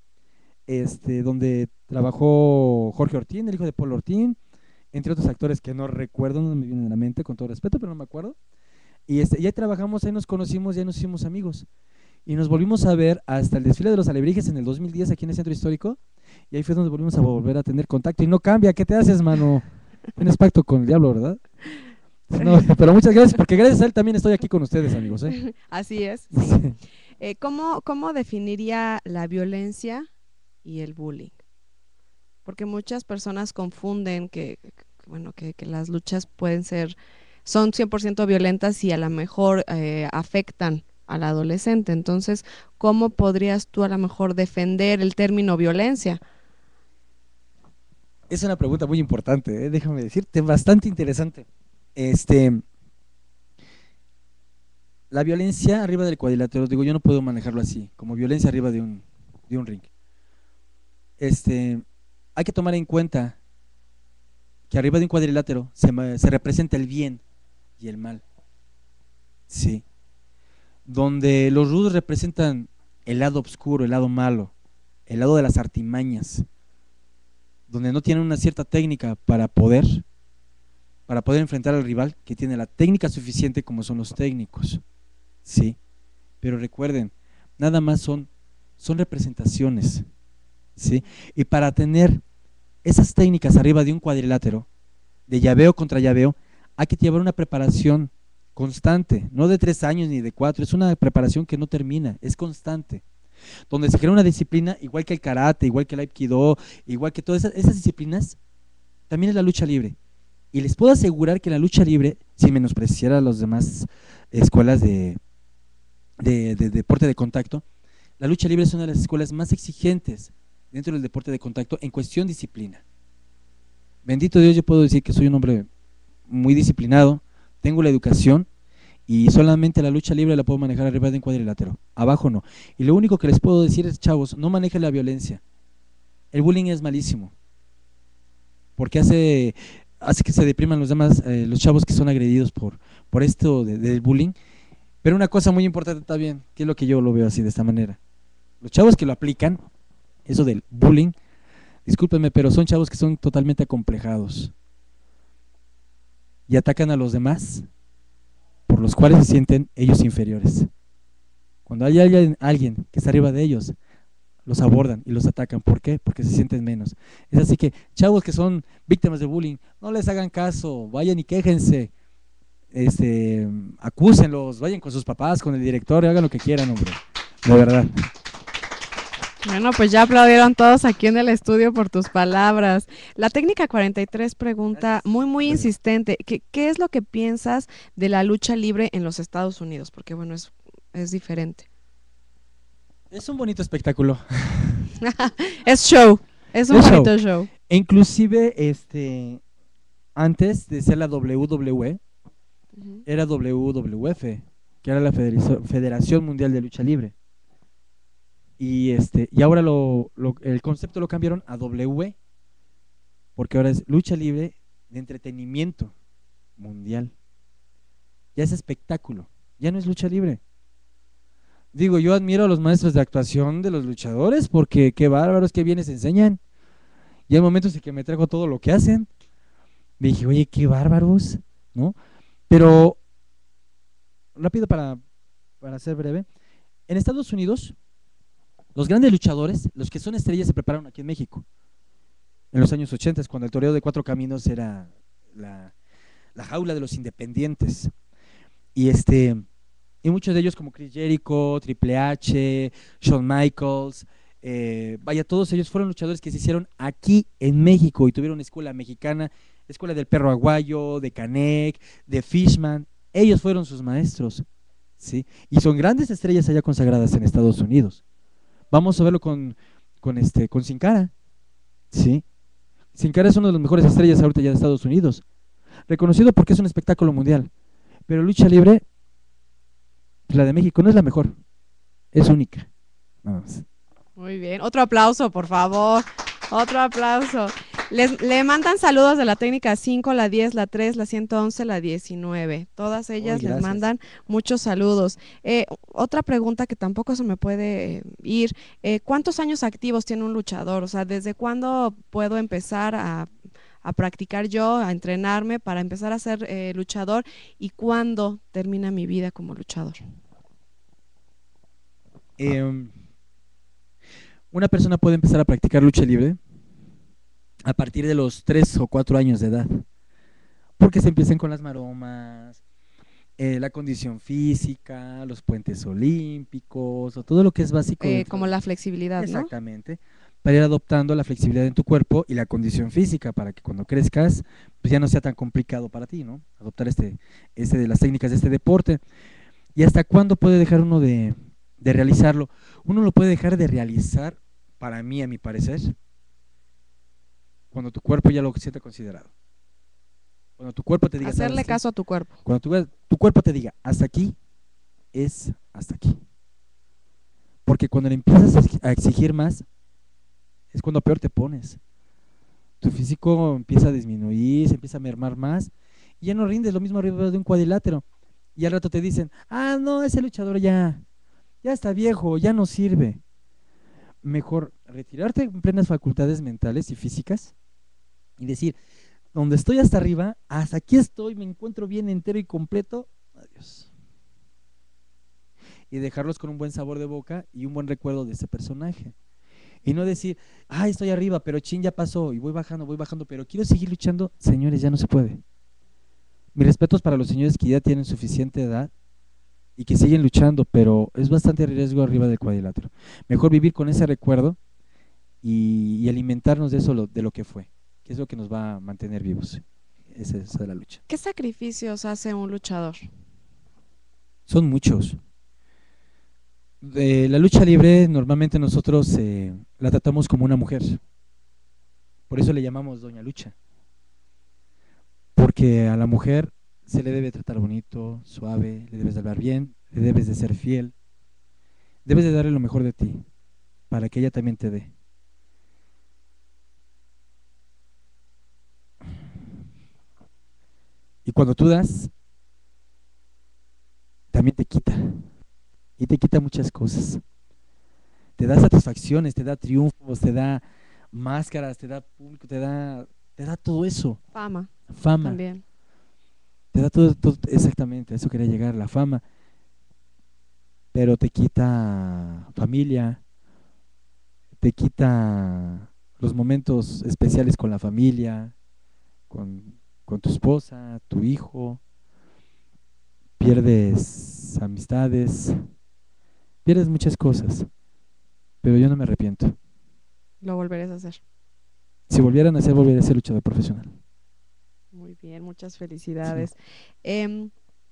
este, donde trabajó Jorge Ortín, el hijo de Paul Ortín, entre otros actores que no recuerdo, no me vienen a la mente, con todo respeto, pero no me acuerdo. Y, este, y ahí trabajamos, ahí nos conocimos, ya nos hicimos amigos. Y nos volvimos a ver hasta el desfile de los Alebrijes en el dos mil diez aquí en el Centro Histórico. Y ahí fue donde volvimos a volver a tener contacto. Y no cambia, ¿qué te haces, mano? Tienes pacto con el diablo, ¿verdad? No, pero muchas gracias, porque gracias a él también estoy aquí con ustedes, amigos. ¿eh? Así es. Sí. Sí. Eh, ¿cómo, ¿Cómo definiría la violencia y el bullying? Porque muchas personas confunden que, que, bueno, que, que las luchas pueden ser, son cien por ciento violentas y a lo mejor eh, afectan al adolescente. Entonces, ¿cómo podrías tú a lo mejor defender el término violencia? Es una pregunta muy importante, ¿eh? Déjame decirte, bastante interesante. Este, la violencia arriba del cuadrilátero, digo, yo no puedo manejarlo así, como violencia arriba de un, de un ring. Este, hay que tomar en cuenta que arriba de un cuadrilátero se, ma- se representa el bien y el mal. Sí. Donde los rudos representan el lado oscuro, el lado malo, el lado de las artimañas, donde no tienen una cierta técnica para poder, para poder enfrentar al rival que tiene la técnica suficiente como son los técnicos. Sí. Pero recuerden, nada más son, son representaciones. ¿Sí? Y para tener esas técnicas arriba de un cuadrilátero, de llaveo contra llaveo, hay que llevar una preparación constante, no de tres años ni de cuatro, es una preparación que no termina, es constante, donde se crea una disciplina igual que el karate, igual que el aikido, igual que todas esas, esas disciplinas también es la lucha libre. Y les puedo asegurar que la lucha libre, sin menospreciar a las demás escuelas de, de, de deporte de contacto, la lucha libre es una de las escuelas más exigentes dentro del deporte de contacto en cuestión disciplina. Bendito Dios, yo puedo decir que soy un hombre muy disciplinado, tengo la educación y solamente la lucha libre la puedo manejar arriba de un cuadrilátero, abajo no. Y lo único que les puedo decir es, chavos, no manejen la violencia. El bullying es malísimo, porque hace, hace que se depriman los demás, eh, los chavos que son agredidos por, por esto de, del bullying. Pero una cosa muy importante también, que es lo que yo lo veo así de esta manera, los chavos que lo aplican, eso del bullying, discúlpenme, pero son chavos que son totalmente acomplejados y atacan a los demás, por los cuales se sienten ellos inferiores. Cuando hay alguien, alguien que está arriba de ellos, los abordan y los atacan. ¿Por qué? Porque se sienten menos. Es así que, chavos que son víctimas de bullying, no les hagan caso, vayan y quéjense, este, acúsenlos, vayan con sus papás, con el director, hagan lo que quieran, hombre, de verdad. Bueno, pues ya aplaudieron todos aquí en el estudio por tus palabras. La técnica cuarenta y tres pregunta, muy, muy insistente, ¿qué, qué es lo que piensas de la lucha libre en los Estados Unidos? Porque, bueno, es, es diferente. Es un bonito espectáculo. Es show, es un Es bonito show. show. E inclusive, este, antes de ser la W W E, Ujú. era W W F, que era la Federación Federación Mundial de Lucha Libre. Y este y ahora lo, lo, el concepto lo cambiaron a W, porque ahora es lucha libre de entretenimiento mundial. Ya es espectáculo, ya no es lucha libre. Digo, yo admiro a los maestros de actuación de los luchadores, porque qué bárbaros, qué bien les enseñan. Y hay momentos en que me trago todo lo que hacen. Me dije, oye, qué bárbaros, ¿no? Pero, rápido para, para ser breve, en Estados Unidos, los grandes luchadores, los que son estrellas, se prepararon aquí en México. En los años ochenta, cuando el toreo de cuatro caminos era la, la jaula de los independientes. Y este y muchos de ellos como Chris Jericho, Triple H, Shawn Michaels, eh, vaya, todos ellos fueron luchadores que se hicieron aquí en México y tuvieron escuela mexicana, escuela del Perro Aguayo, de Canek, de Fishman. Ellos fueron sus maestros, ¿sí? Y son grandes estrellas allá consagradas en Estados Unidos. Vamos a verlo con, con, este, con Sin Cara, ¿sí? Sin Cara es una de las mejores estrellas ahorita ya de Estados Unidos, reconocido porque es un espectáculo mundial, pero lucha libre, la de México no es la mejor, es única, nada más. Muy bien, otro aplauso, por favor, otro aplauso. Les, le mandan saludos de la técnica cinco, la diez, la tres, la ciento once, la diecinueve. Todas ellas Ay, les mandan muchos saludos. Eh, otra pregunta que tampoco se me puede eh, ir, eh, ¿cuántos años activos tiene un luchador? O sea, ¿desde cuándo puedo empezar a, a practicar yo, a entrenarme para empezar a ser eh, luchador? ¿Y cuándo termina mi vida como luchador? Eh, una persona puede empezar a practicar lucha libre a partir de los tres o cuatro años de edad, porque se empiezan con las maromas, eh, la condición física, los puentes olímpicos, o todo lo que es básico. Eh, como la flexibilidad, ¿no? Exactamente, para ir adoptando la flexibilidad en tu cuerpo y la condición física, para que cuando crezcas, pues ya no sea tan complicado para ti, ¿no? Adoptar este, este de las técnicas de este deporte. ¿Y hasta cuándo puede dejar uno de, de realizarlo? Uno lo puede dejar de realizar, para mí, a mi parecer, cuando tu cuerpo ya lo siente considerado. Cuando tu cuerpo te diga, hacerle ¿sabes qué? caso a tu cuerpo. Cuando tu, tu cuerpo te diga, hasta aquí, es hasta aquí. Porque cuando le empiezas a exigir más, es cuando peor te pones. Tu físico empieza a disminuir, se empieza a mermar más, y ya no rindes lo mismo arriba de un cuadrilátero. Y al rato te dicen, ah, no, ese luchador ya, ya está viejo, ya no sirve. Mejor retirarte en plenas facultades mentales y físicas y decir, donde estoy hasta arriba, hasta aquí estoy, me encuentro bien entero y completo, adiós. Y dejarlos con un buen sabor de boca y un buen recuerdo de ese personaje. Y no decir, ay, estoy arriba, pero chin, ya pasó, y voy bajando, voy bajando, pero quiero seguir luchando. Señores, ya no se puede. Mis respetos para los señores que ya tienen suficiente edad y que siguen luchando, pero es bastante riesgo arriba del cuadrilátero. Mejor vivir con ese recuerdo y, y alimentarnos de eso, lo, de lo que fue. que es lo que nos va a mantener vivos. Esa es la lucha. ¿Qué sacrificios hace un luchador? Son muchos. De la lucha libre normalmente nosotros eh, la tratamos como una mujer. Por eso le llamamos Doña Lucha. Porque a la mujer se le debe tratar bonito, suave, le debes de hablar bien, le debes de ser fiel. Debes de darle lo mejor de ti para que ella también te dé. Y cuando tú das, también te quita. Y te quita muchas cosas. Te da satisfacciones, te da triunfos, te da máscaras, te da público, te da, te da todo eso. Fama. Fama. También. Te da todo, todo, exactamente, a eso quería llegar, la fama. Pero te quita familia, te quita los momentos especiales con la familia, con, con tu esposa, tu hijo. Pierdes amistades, pierdes muchas cosas, pero yo no me arrepiento. Lo volverás a hacer. Si volvieran a ser, volvería a ser luchador profesional. Muy bien, muchas felicidades. Sí. Eh,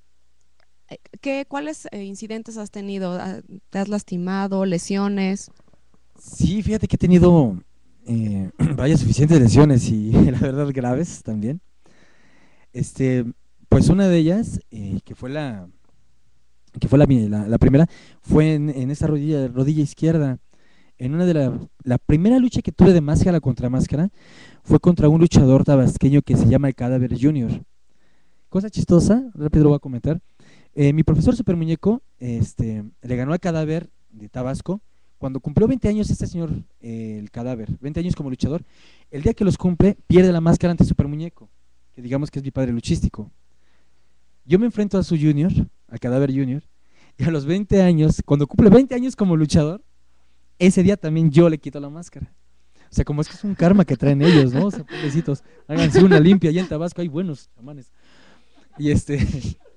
¿qué, ¿Cuáles eh, incidentes has tenido? ¿Te has lastimado, lesiones? Sí, fíjate que he tenido eh, varias suficientes lesiones y la verdad graves también. Este, pues una de ellas, eh, que fue la que fue la, la, la primera, fue en, en esa rodilla, rodilla izquierda. En una de la, la primera lucha que tuve de máscara contra máscara fue contra un luchador tabasqueño que se llama el Cadáver Junior. Cosa chistosa, rápido lo voy a comentar. Eh, mi profesor Super Muñeco este, le ganó al Cadáver de Tabasco. Cuando cumplió veinte años este señor, eh, el Cadáver, veinte años como luchador, el día que los cumple pierde la máscara ante Super Muñeco, que digamos que es mi padre luchístico. Yo me enfrento a su Junior, al Cadáver Junior, y a los veinte años, cuando cumple veinte años como luchador, ese día también yo le quito la máscara. O sea, como es que es un karma que traen ellos, ¿no? O sea, pobrecitos, háganse una limpia, allá en Tabasco hay buenos chamanes. Y este,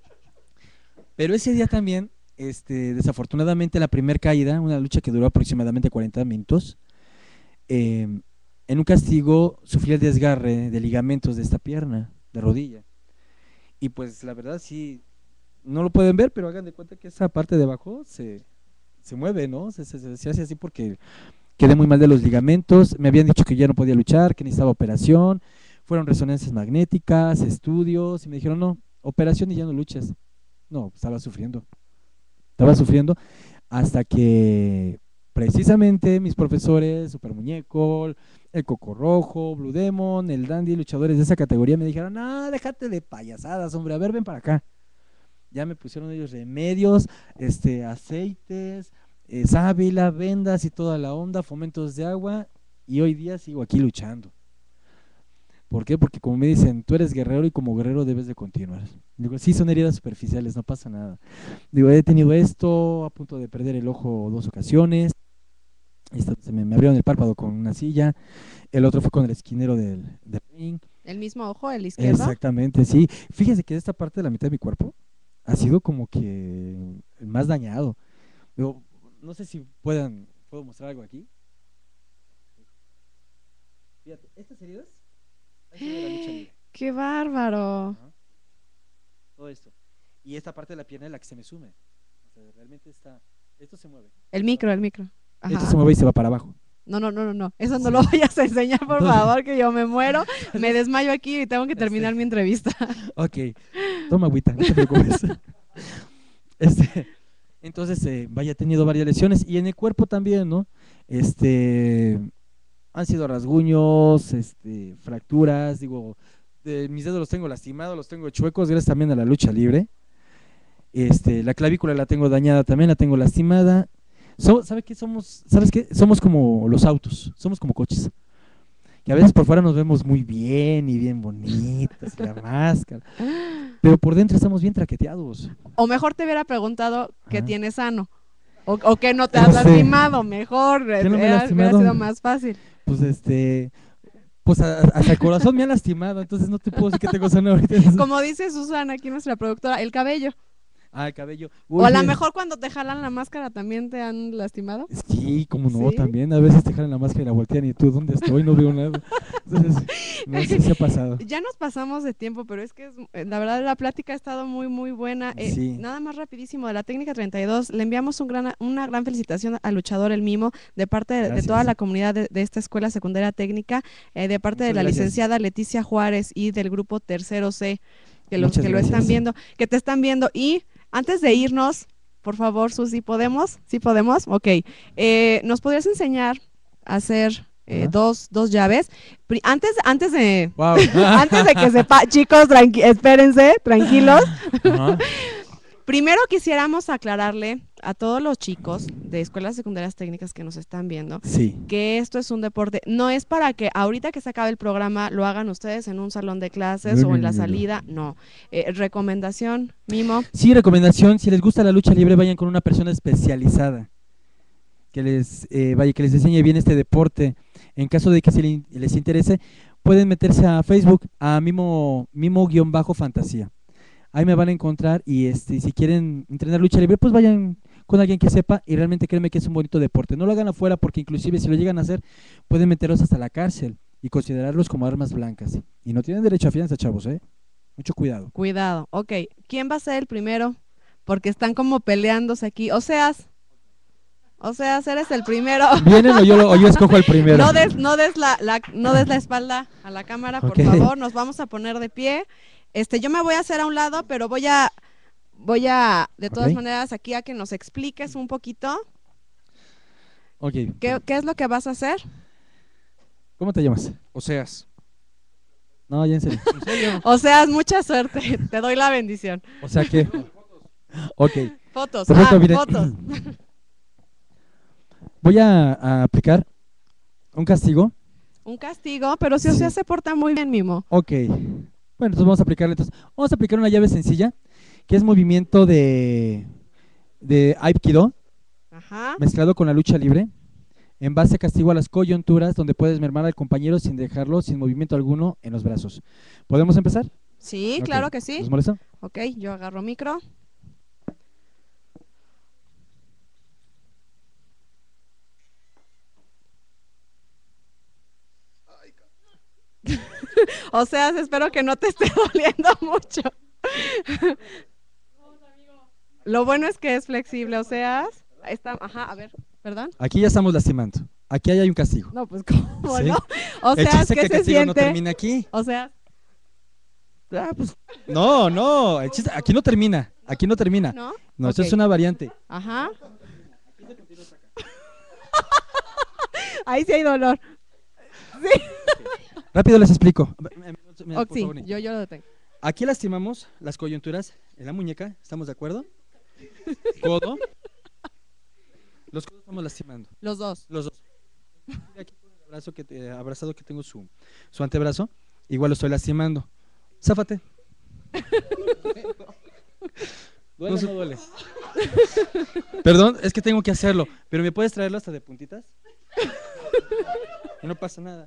pero ese día también, este, desafortunadamente la primera caída, una lucha que duró aproximadamente cuarenta minutos, eh, en un castigo sufrí el desgarre de ligamentos de esta pierna, de rodilla. Y pues la verdad sí, no lo pueden ver, pero hagan de cuenta que esa parte de abajo se, se mueve, ¿no? Se, se, se hace así porque quedé muy mal de los ligamentos, me habían dicho que ya no podía luchar, que necesitaba operación, fueron resonancias magnéticas, estudios, y me dijeron, no, operación y ya no luchas. No, estaba sufriendo, estaba sufriendo hasta que precisamente mis profesores, Super Muñeco, el Coco Rojo, Blue Demon, el Dandy, luchadores de esa categoría me dijeron, no, déjate de payasadas, hombre, a ver, ven para acá. Ya me pusieron ellos remedios, este, aceites, eh, sábila, vendas y toda la onda, fomentos de agua, y hoy día sigo aquí luchando. ¿Por qué? Porque como me dicen, tú eres guerrero y como guerrero debes de continuar. Digo, sí, son heridas superficiales, no pasa nada. Digo, he tenido esto, a punto de perder el ojo dos ocasiones, esto, se me, me abrieron el párpado con una silla, el otro fue con el esquinero del, del ring. ¿El mismo ojo, el izquierdo? Exactamente, sí. Fíjese que esta parte de la mitad de mi cuerpo ha sido como que el más dañado. Digo, no sé si puedan, puedo mostrar algo aquí. Fíjate, estas heridas han sido de la lucha libre. ¡Qué bárbaro! Ajá. Todo esto. Y esta parte de la pierna es la que se me sume. O sea, realmente está, esto se mueve. El micro, el micro. Ajá. Esto se mueve y se va para abajo. No, no, no, no, no. Eso no sí. Lo vayas a enseñar, por Entonces, favor, que yo me muero. Me desmayo aquí y tengo que terminar este, mi entrevista. Ok. Toma agüita, no te preocupes. Este, entonces, eh, vaya, he tenido varias lesiones. Y en el cuerpo también, ¿no? Este, han sido rasguños, este, fracturas, digo, de, mis dedos los tengo lastimados, los tengo chuecos, gracias también a la lucha libre. Este, la clavícula la tengo dañada también, la tengo lastimada. So, ¿Sabe qué somos? ¿Sabes qué? Somos como los autos, somos como coches. Que a veces por fuera nos vemos muy bien y bien bonitos, y la máscara. Pero por dentro estamos bien traqueteados. O mejor te hubiera preguntado que tienes sano. O, o que no te has no sé. lastimado, mejor. No hubiera sido más fácil. Pues este... Pues a, hasta el corazón me ha lastimado, entonces no te puedo decir que tengo sano ahorita. Como dice Susana, aquí nuestra productora, el cabello. Ah, el cabello. O a lo Oye, mejor cuando te jalan la máscara también te han lastimado. sí, como no, ¿Sí? también. A veces te jalan la máscara y la voltean y tú, ¿dónde estoy? No veo nada. Entonces, no sé si ha pasado. Ya nos pasamos de tiempo, pero es que es- eh, la verdad la plática ha estado muy, muy buena. Eh, Sí, nada más rapidísimo, de la técnica treinta y dos, le enviamos un gran, una gran felicitación al luchador El Mimo, de parte de, de toda gracias. la comunidad de, de esta escuela secundaria técnica, eh, de parte de Muchas la gracias. licenciada Leticia Juárez y del grupo Tercero C, que lo, Muchas que lo están gracias. viendo, que te están viendo. Y antes de irnos, por favor, Susi, ¿podemos? ¿Sí podemos? Ok. Eh, ¿nos podrías enseñar a hacer eh, Ajá. dos, dos llaves? Pri- Antes, antes de, Wow. antes de que sepa, chicos, tranqui- espérense, tranquilos. Ajá. Primero quisiéramos aclararle a todos los chicos de escuelas secundarias técnicas que nos están viendo Sí. que esto es un deporte, no es para que ahorita que se acabe el programa lo hagan ustedes en un salón de clases No, o no, en la no, no, no. salida, no. Eh, recomendación, Mimo. Sí, recomendación, si les gusta la lucha libre, vayan con una persona especializada que les eh, vaya, que les enseñe bien este deporte. En caso de que se le- les interese, pueden meterse a Facebook a Mimo Mimo-fantasía. Ahí me van a encontrar y este si quieren entrenar lucha libre, pues vayan con alguien que sepa y realmente créeme que es un bonito deporte. No lo hagan afuera porque inclusive si lo llegan a hacer pueden meterlos hasta la cárcel y considerarlos como armas blancas. Y no tienen derecho a fianza, chavos, ¿eh? Mucho cuidado. Cuidado. Ok, ¿quién va a ser el primero? Porque están como peleándose aquí. O sea, o sea, eres el primero. ¿Vienen o yo, lo- o yo escojo el primero? No des, no des la, la- no des la espalda a la cámara, por Ok. favor. Nos vamos a poner de pie. Este, yo me voy a hacer a un lado, pero voy a, voy a, de todas Ok. maneras, aquí a que nos expliques un poquito Ok. qué, qué es lo que vas a hacer. ¿Cómo te llamas? Oseas. No, ya en serio. ¿En serio? O sea, mucha suerte. Te doy la bendición. O sea que. Ok. Fotos. Perfecto, ah, miren. fotos. Voy a, a aplicar un castigo. Un castigo, pero si Sí. o sea se porta muy bien, Mimo. Ok. Bueno, entonces vamos a aplicarle. Entonces, vamos a aplicar una llave sencilla, que es movimiento de, de Aikido, Ajá. mezclado con la lucha libre, en base a castigo a las coyunturas, donde puedes mermar al compañero sin dejarlo sin movimiento alguno en los brazos. ¿Podemos empezar? Sí, Ok. claro que sí. ¿Nos molesta? Ok, yo agarro micro. O sea, espero que no te esté doliendo mucho. Lo bueno es que es flexible, o sea, está, ajá, a ver, perdón. Aquí ya estamos lastimando. Aquí hay un castigo. No, pues cómo, Sí. ¿no? O El sea, chiste es ¿qué que el se castigo no siente? termina aquí. O sea, Ah, pues, no, no, el chiste- aquí no termina, aquí no termina. ¿no? No, esto Ok. es una variante. Ajá. Ahí sí hay dolor. Sí. Rápido les explico. Me- me- me- Oh, por sí, favor, Nick. yo, yo lo detengo. Aquí lastimamos las coyunturas en la muñeca, ¿estamos de acuerdo? Codo. Los codos estamos lastimando, Los dos. los dos. Y aquí con el abrazo que te- abrazado que tengo su, su antebrazo, igual lo estoy lastimando. Záfate. ¿Duele o no duele? Perdón, es que tengo que hacerlo, pero ¿me puedes traerlo hasta de puntitas? Y no pasa nada.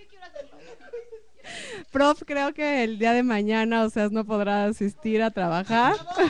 Prof, creo que el día de mañana, o sea, no podrá asistir a trabajar.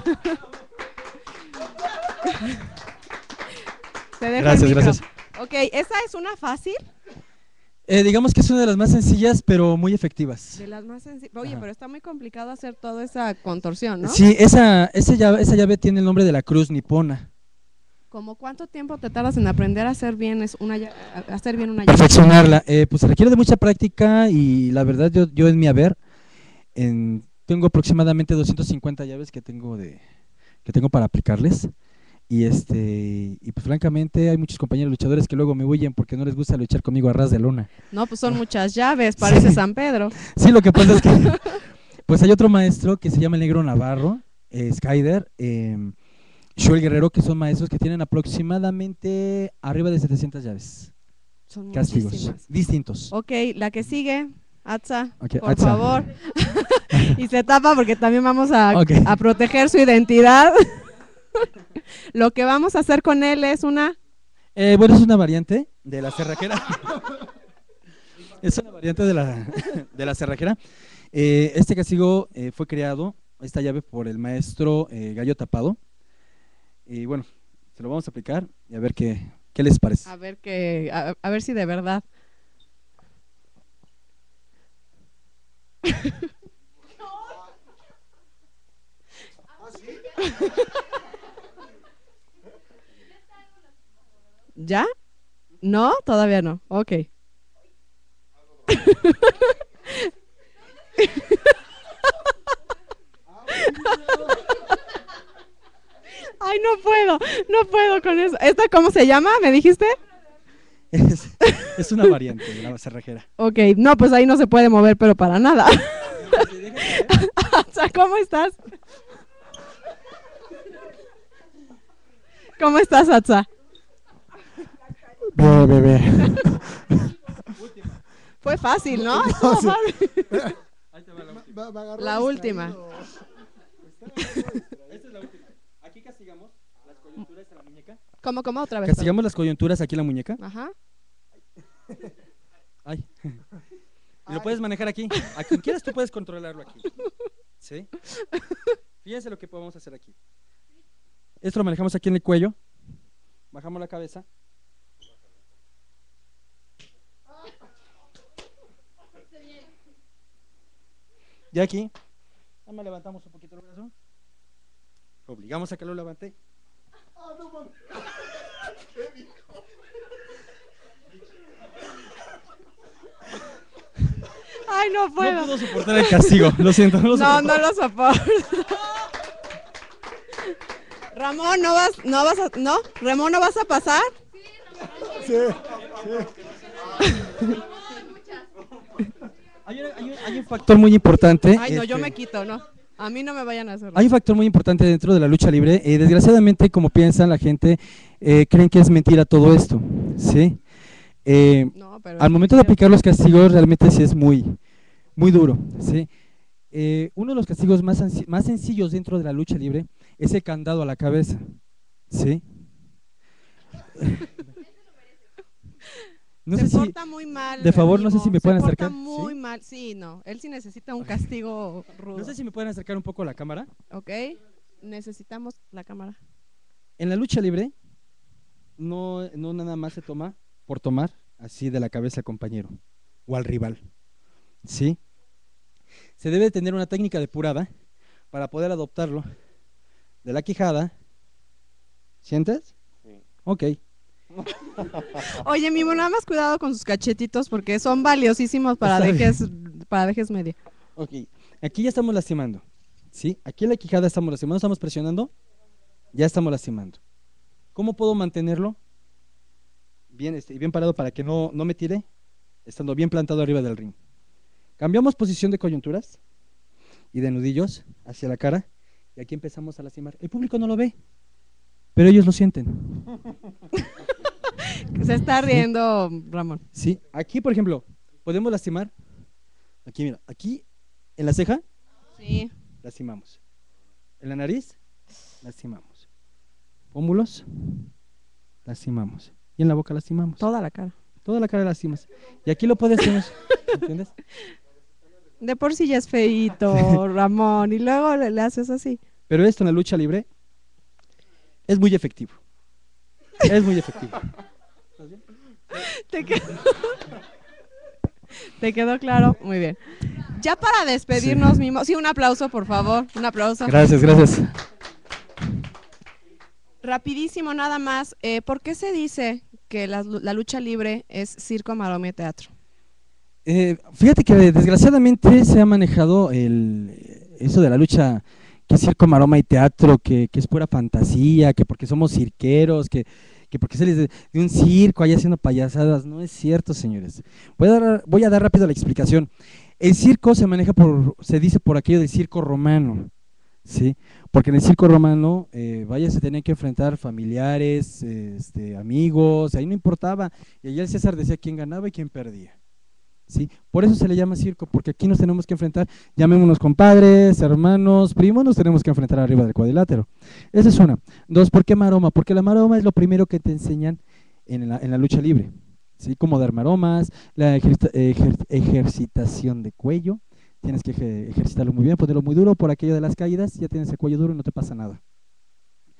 Te dejo el Gracias, micro. gracias. Ok, esa es una fácil, Eh, digamos que es una de las más sencillas, pero muy efectivas. de las más sencillas. Oye, Ajá. pero está muy complicado hacer toda esa contorsión, ¿no? Sí, esa, esa, llave, esa llave tiene el nombre de la cruz nipona. ¿Cómo cuánto tiempo te tardas en aprender a hacer bien es una lla- a hacer bien una llave? Perfeccionarla, eh, pues se requiere de mucha práctica y la verdad yo, yo en mi haber en- tengo aproximadamente doscientas cincuenta llaves que tengo de que tengo para aplicarles y este y pues francamente hay muchos compañeros luchadores que luego me huyen porque no les gusta luchar conmigo a ras de lona. No, pues son muchas llaves, parece Sí. San Pedro. Sí, lo que pasa es que pues hay otro maestro que se llama el Negro Navarro, eh, Skyder, eh, Joel Guerrero, que son maestros que tienen aproximadamente arriba de setecientas llaves, Son castigos muchísimas. distintos. Ok, la que sigue, Atza, Ok, por Atza. favor. Y se tapa porque también vamos a, Ok. a proteger su identidad. Lo que vamos a hacer con él es una... Eh, bueno, es una variante de la cerrajera. Es una variante de la, de la cerrajera. Eh, este castigo eh, fue creado, esta llave, por el maestro eh, Gallo Tapado. Y bueno, se lo vamos a aplicar y a ver qué, qué les parece. A ver que, a, a ver si de verdad. ¿Ya? ¿No? Todavía no. Ok. Ay, no puedo, no puedo con eso. ¿Esta cómo se llama? ¿Me dijiste? Es, es una variante de la cerrajera. Ok, no, pues ahí no se puede mover, pero para nada. Atza, ¿cómo estás? ¿Cómo estás, Atza? Bebé, bebé. Fue fácil, ¿no? No, Estuvo sí. fácil. Ahí te va la última. Va- va a agarrar La última. distraído. Esta es la última. Aquí castigamos las coyunturas en la muñeca. ¿Cómo, cómo? Otra vez. Castigamos las coyunturas aquí en la muñeca. Ajá. Ay. Y lo puedes manejar aquí. A quien quieras tú puedes controlarlo aquí. ¿Sí? Fíjense lo que podemos hacer aquí. Esto lo manejamos aquí en el cuello. Bajamos la cabeza. Y aquí, nada más levantamos un poquito el brazo. Lo obligamos a que lo levante. Ay, no No puedo. puedo soportar el castigo, lo siento. No, lo No, soporto. no lo soporto. Ramón, ¿no vas, no vas a, no? Ramón, ¿no vas a pasar? Sí, Hay, un- hay un, hay un factor muy importante. Ay, no, yo este, me quito, no. A mí no me vayan a hacer. Hay un factor muy importante dentro de la lucha libre. Eh, desgraciadamente, como piensan la gente, eh, creen que es mentira todo esto, ¿sí? Eh, No, pero al es momento de cierto. aplicar los castigos, realmente sí es muy, muy duro, ¿sí? Eh, uno de los castigos más, senc- más sencillos dentro de la lucha libre es el candado a la cabeza, ¿sí? No se sé si, porta muy mal. de favor, el no sé si Mimo, me pueden se porta acercar, muy ¿sí? mal. Sí, no. Él sí necesita un castigo rudo. no sé si me pueden acercar un poco la cámara. ¿Ok? Necesitamos la cámara. En la lucha libre, no, no nada más se toma por tomar así de la cabeza al compañero o al rival, ¿sí? Se debe tener una técnica depurada para poder adoptarlo de la quijada. ¿Sientes? Sí. Ok. Oye, Mimo, nada más cuidado con sus cachetitos porque son valiosísimos para Está bien. dejes, para dejes media. Ok. Aquí ya estamos lastimando, ¿sí? Aquí en la quijada estamos lastimando, estamos presionando, ya estamos lastimando. ¿Cómo puedo mantenerlo bien, este, bien parado para que no, no me tire? Estando bien plantado arriba del ring. Cambiamos posición de coyunturas y de nudillos hacia la cara y aquí empezamos a lastimar. El público no lo ve, pero ellos lo sienten. Se está riendo, Ramón. Sí, aquí por ejemplo, podemos lastimar. Aquí mira, aquí en la ceja Sí. lastimamos. En la nariz lastimamos. Pómulos lastimamos. Y en la boca lastimamos. Toda la cara. Toda la cara lastimas. Y aquí lo puedes hacer, ¿entiendes? De por sí ya es feíto, Ramón, y luego le, le haces así. Pero esto en la lucha libre es muy efectivo. Es muy efectivo. ¿Te quedó? ¿Te quedó claro? Muy bien. Ya para despedirnos, Sí. Mimo. Sí, un aplauso, por favor. Un aplauso. Gracias, gracias. Rapidísimo, nada más. Eh, ¿Por qué se dice que la, la lucha libre es circo, maroma y teatro? Eh, fíjate que desgraciadamente se ha manejado el, eso de la lucha, que es circo, maroma y teatro, que, que es pura fantasía, que porque somos cirqueros, que, que porque sales de, de un circo allá haciendo payasadas. No es cierto, señores. Voy a dar, voy a dar rápido la explicación. El circo se maneja por, se dice por aquello del circo romano, ¿sí? Porque en el circo romano, eh, vaya, se tenían que enfrentar familiares, eh, este, amigos, ahí no importaba. Y allá el César decía quién ganaba y quién perdía. ¿Sí? Por eso se le llama circo, porque aquí nos tenemos que enfrentar, llamémonos compadres, hermanos, primos, nos tenemos que enfrentar arriba del cuadrilátero. Esa es una. Dos, ¿por qué maroma? Porque la maroma es lo primero que te enseñan en la, en la lucha libre, ¿sí? Cómo dar maromas, la ejercita, ejer, ejercitación de cuello, tienes que ejercitarlo muy bien, ponerlo muy duro, por aquello de las caídas, ya tienes el cuello duro y no te pasa nada.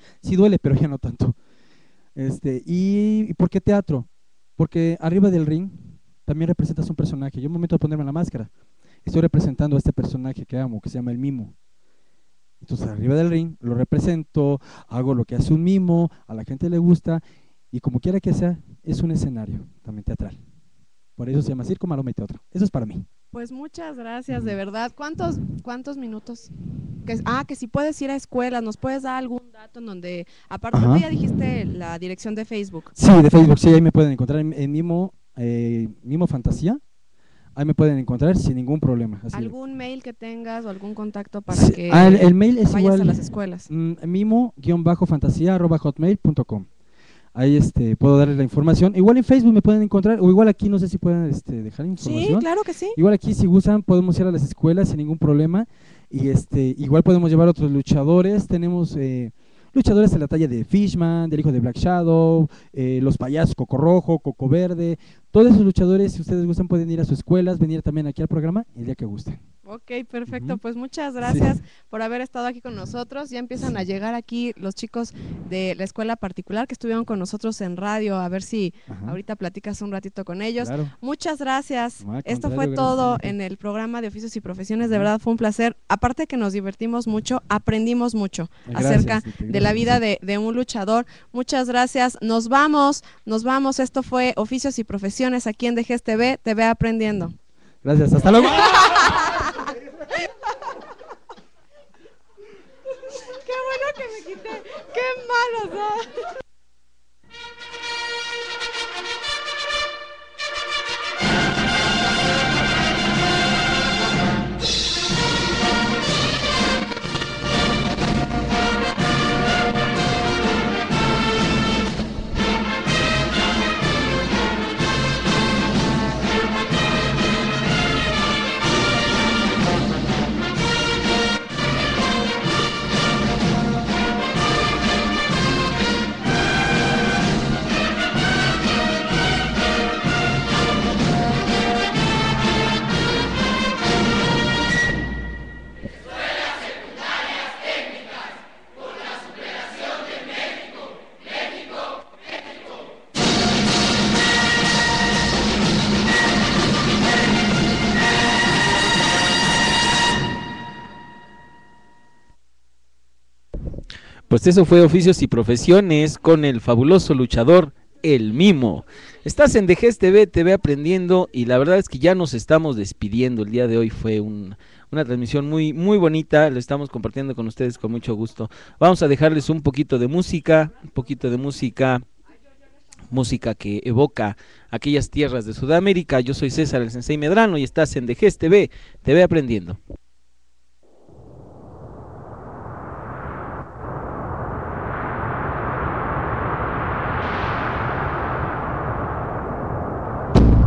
sí duele, pero ya no tanto. Este, y, ¿y por qué teatro? Porque arriba del ring también representas un personaje. Yo, un momento de ponerme la máscara, estoy representando a este personaje que amo, que se llama el mimo. Entonces arriba del ring lo represento, hago lo que hace un mimo, a la gente le gusta, y como quiera que sea, es un escenario también teatral. Por eso se llama Circo, Maroma y Teatro. Eso es para mí. Pues muchas gracias, de verdad. ¿Cuántos, cuántos minutos? Que, ah, que si puedes ir a escuelas, ¿nos puedes dar algún dato en donde, aparte, Ajá. ya dijiste la dirección de Facebook? Sí, de Facebook, sí, ahí me pueden encontrar en, en Mimo, eh, Mimo Fantasía. Ahí me pueden encontrar sin ningún problema. Así. ¿Algún mail que tengas o algún contacto para sí, que ah, el, el mail es vayas igual, a las escuelas? Mm, mimo-fantasía arroba hotmail punto com. Ahí este, puedo darles la información. Igual en Facebook me pueden encontrar, o igual aquí, no sé si pueden este, dejar información. Sí, claro que sí. Igual aquí, si gustan, podemos ir a las escuelas sin ningún problema. Y este, igual podemos llevar otros luchadores. Tenemos eh, luchadores de la talla de Fishman, del hijo de Black Shadow, eh, los payasos Coco Rojo, Coco Verde. Todos esos luchadores, si ustedes gustan, pueden ir a sus escuelas, venir también aquí al programa el día que gusten. Ok, perfecto. Uh-huh. Pues muchas gracias sí. por haber estado aquí con nosotros. Ya empiezan a llegar aquí los chicos de la escuela particular que estuvieron con nosotros en radio. A ver si Ajá. ahorita platicas un ratito con ellos. Claro. Muchas gracias. No, Esto fue todo gracias. En el programa de Oficios y Profesiones. De verdad fue un placer. Aparte que nos divertimos mucho, aprendimos mucho gracias, acerca gracias. de la vida de, de un luchador. Muchas gracias. Nos vamos, nos vamos. Esto fue Oficios y Profesiones aquí en D G S T V, T V Aprendiendo. Gracias, hasta luego. Qué bueno que me quité. Qué malo, ¿sabes? Pues eso fue Oficios y Profesiones con el fabuloso luchador El Mimo. Estás en D G S T V, T V Aprendiendo, y la verdad es que ya nos estamos despidiendo. El día de hoy fue un, una transmisión muy, muy bonita, lo estamos compartiendo con ustedes con mucho gusto. Vamos a dejarles un poquito de música, un poquito de música, música que evoca aquellas tierras de Sudamérica. Yo soy César el Sensei Medrano y estás en D G S T V, T V Aprendiendo.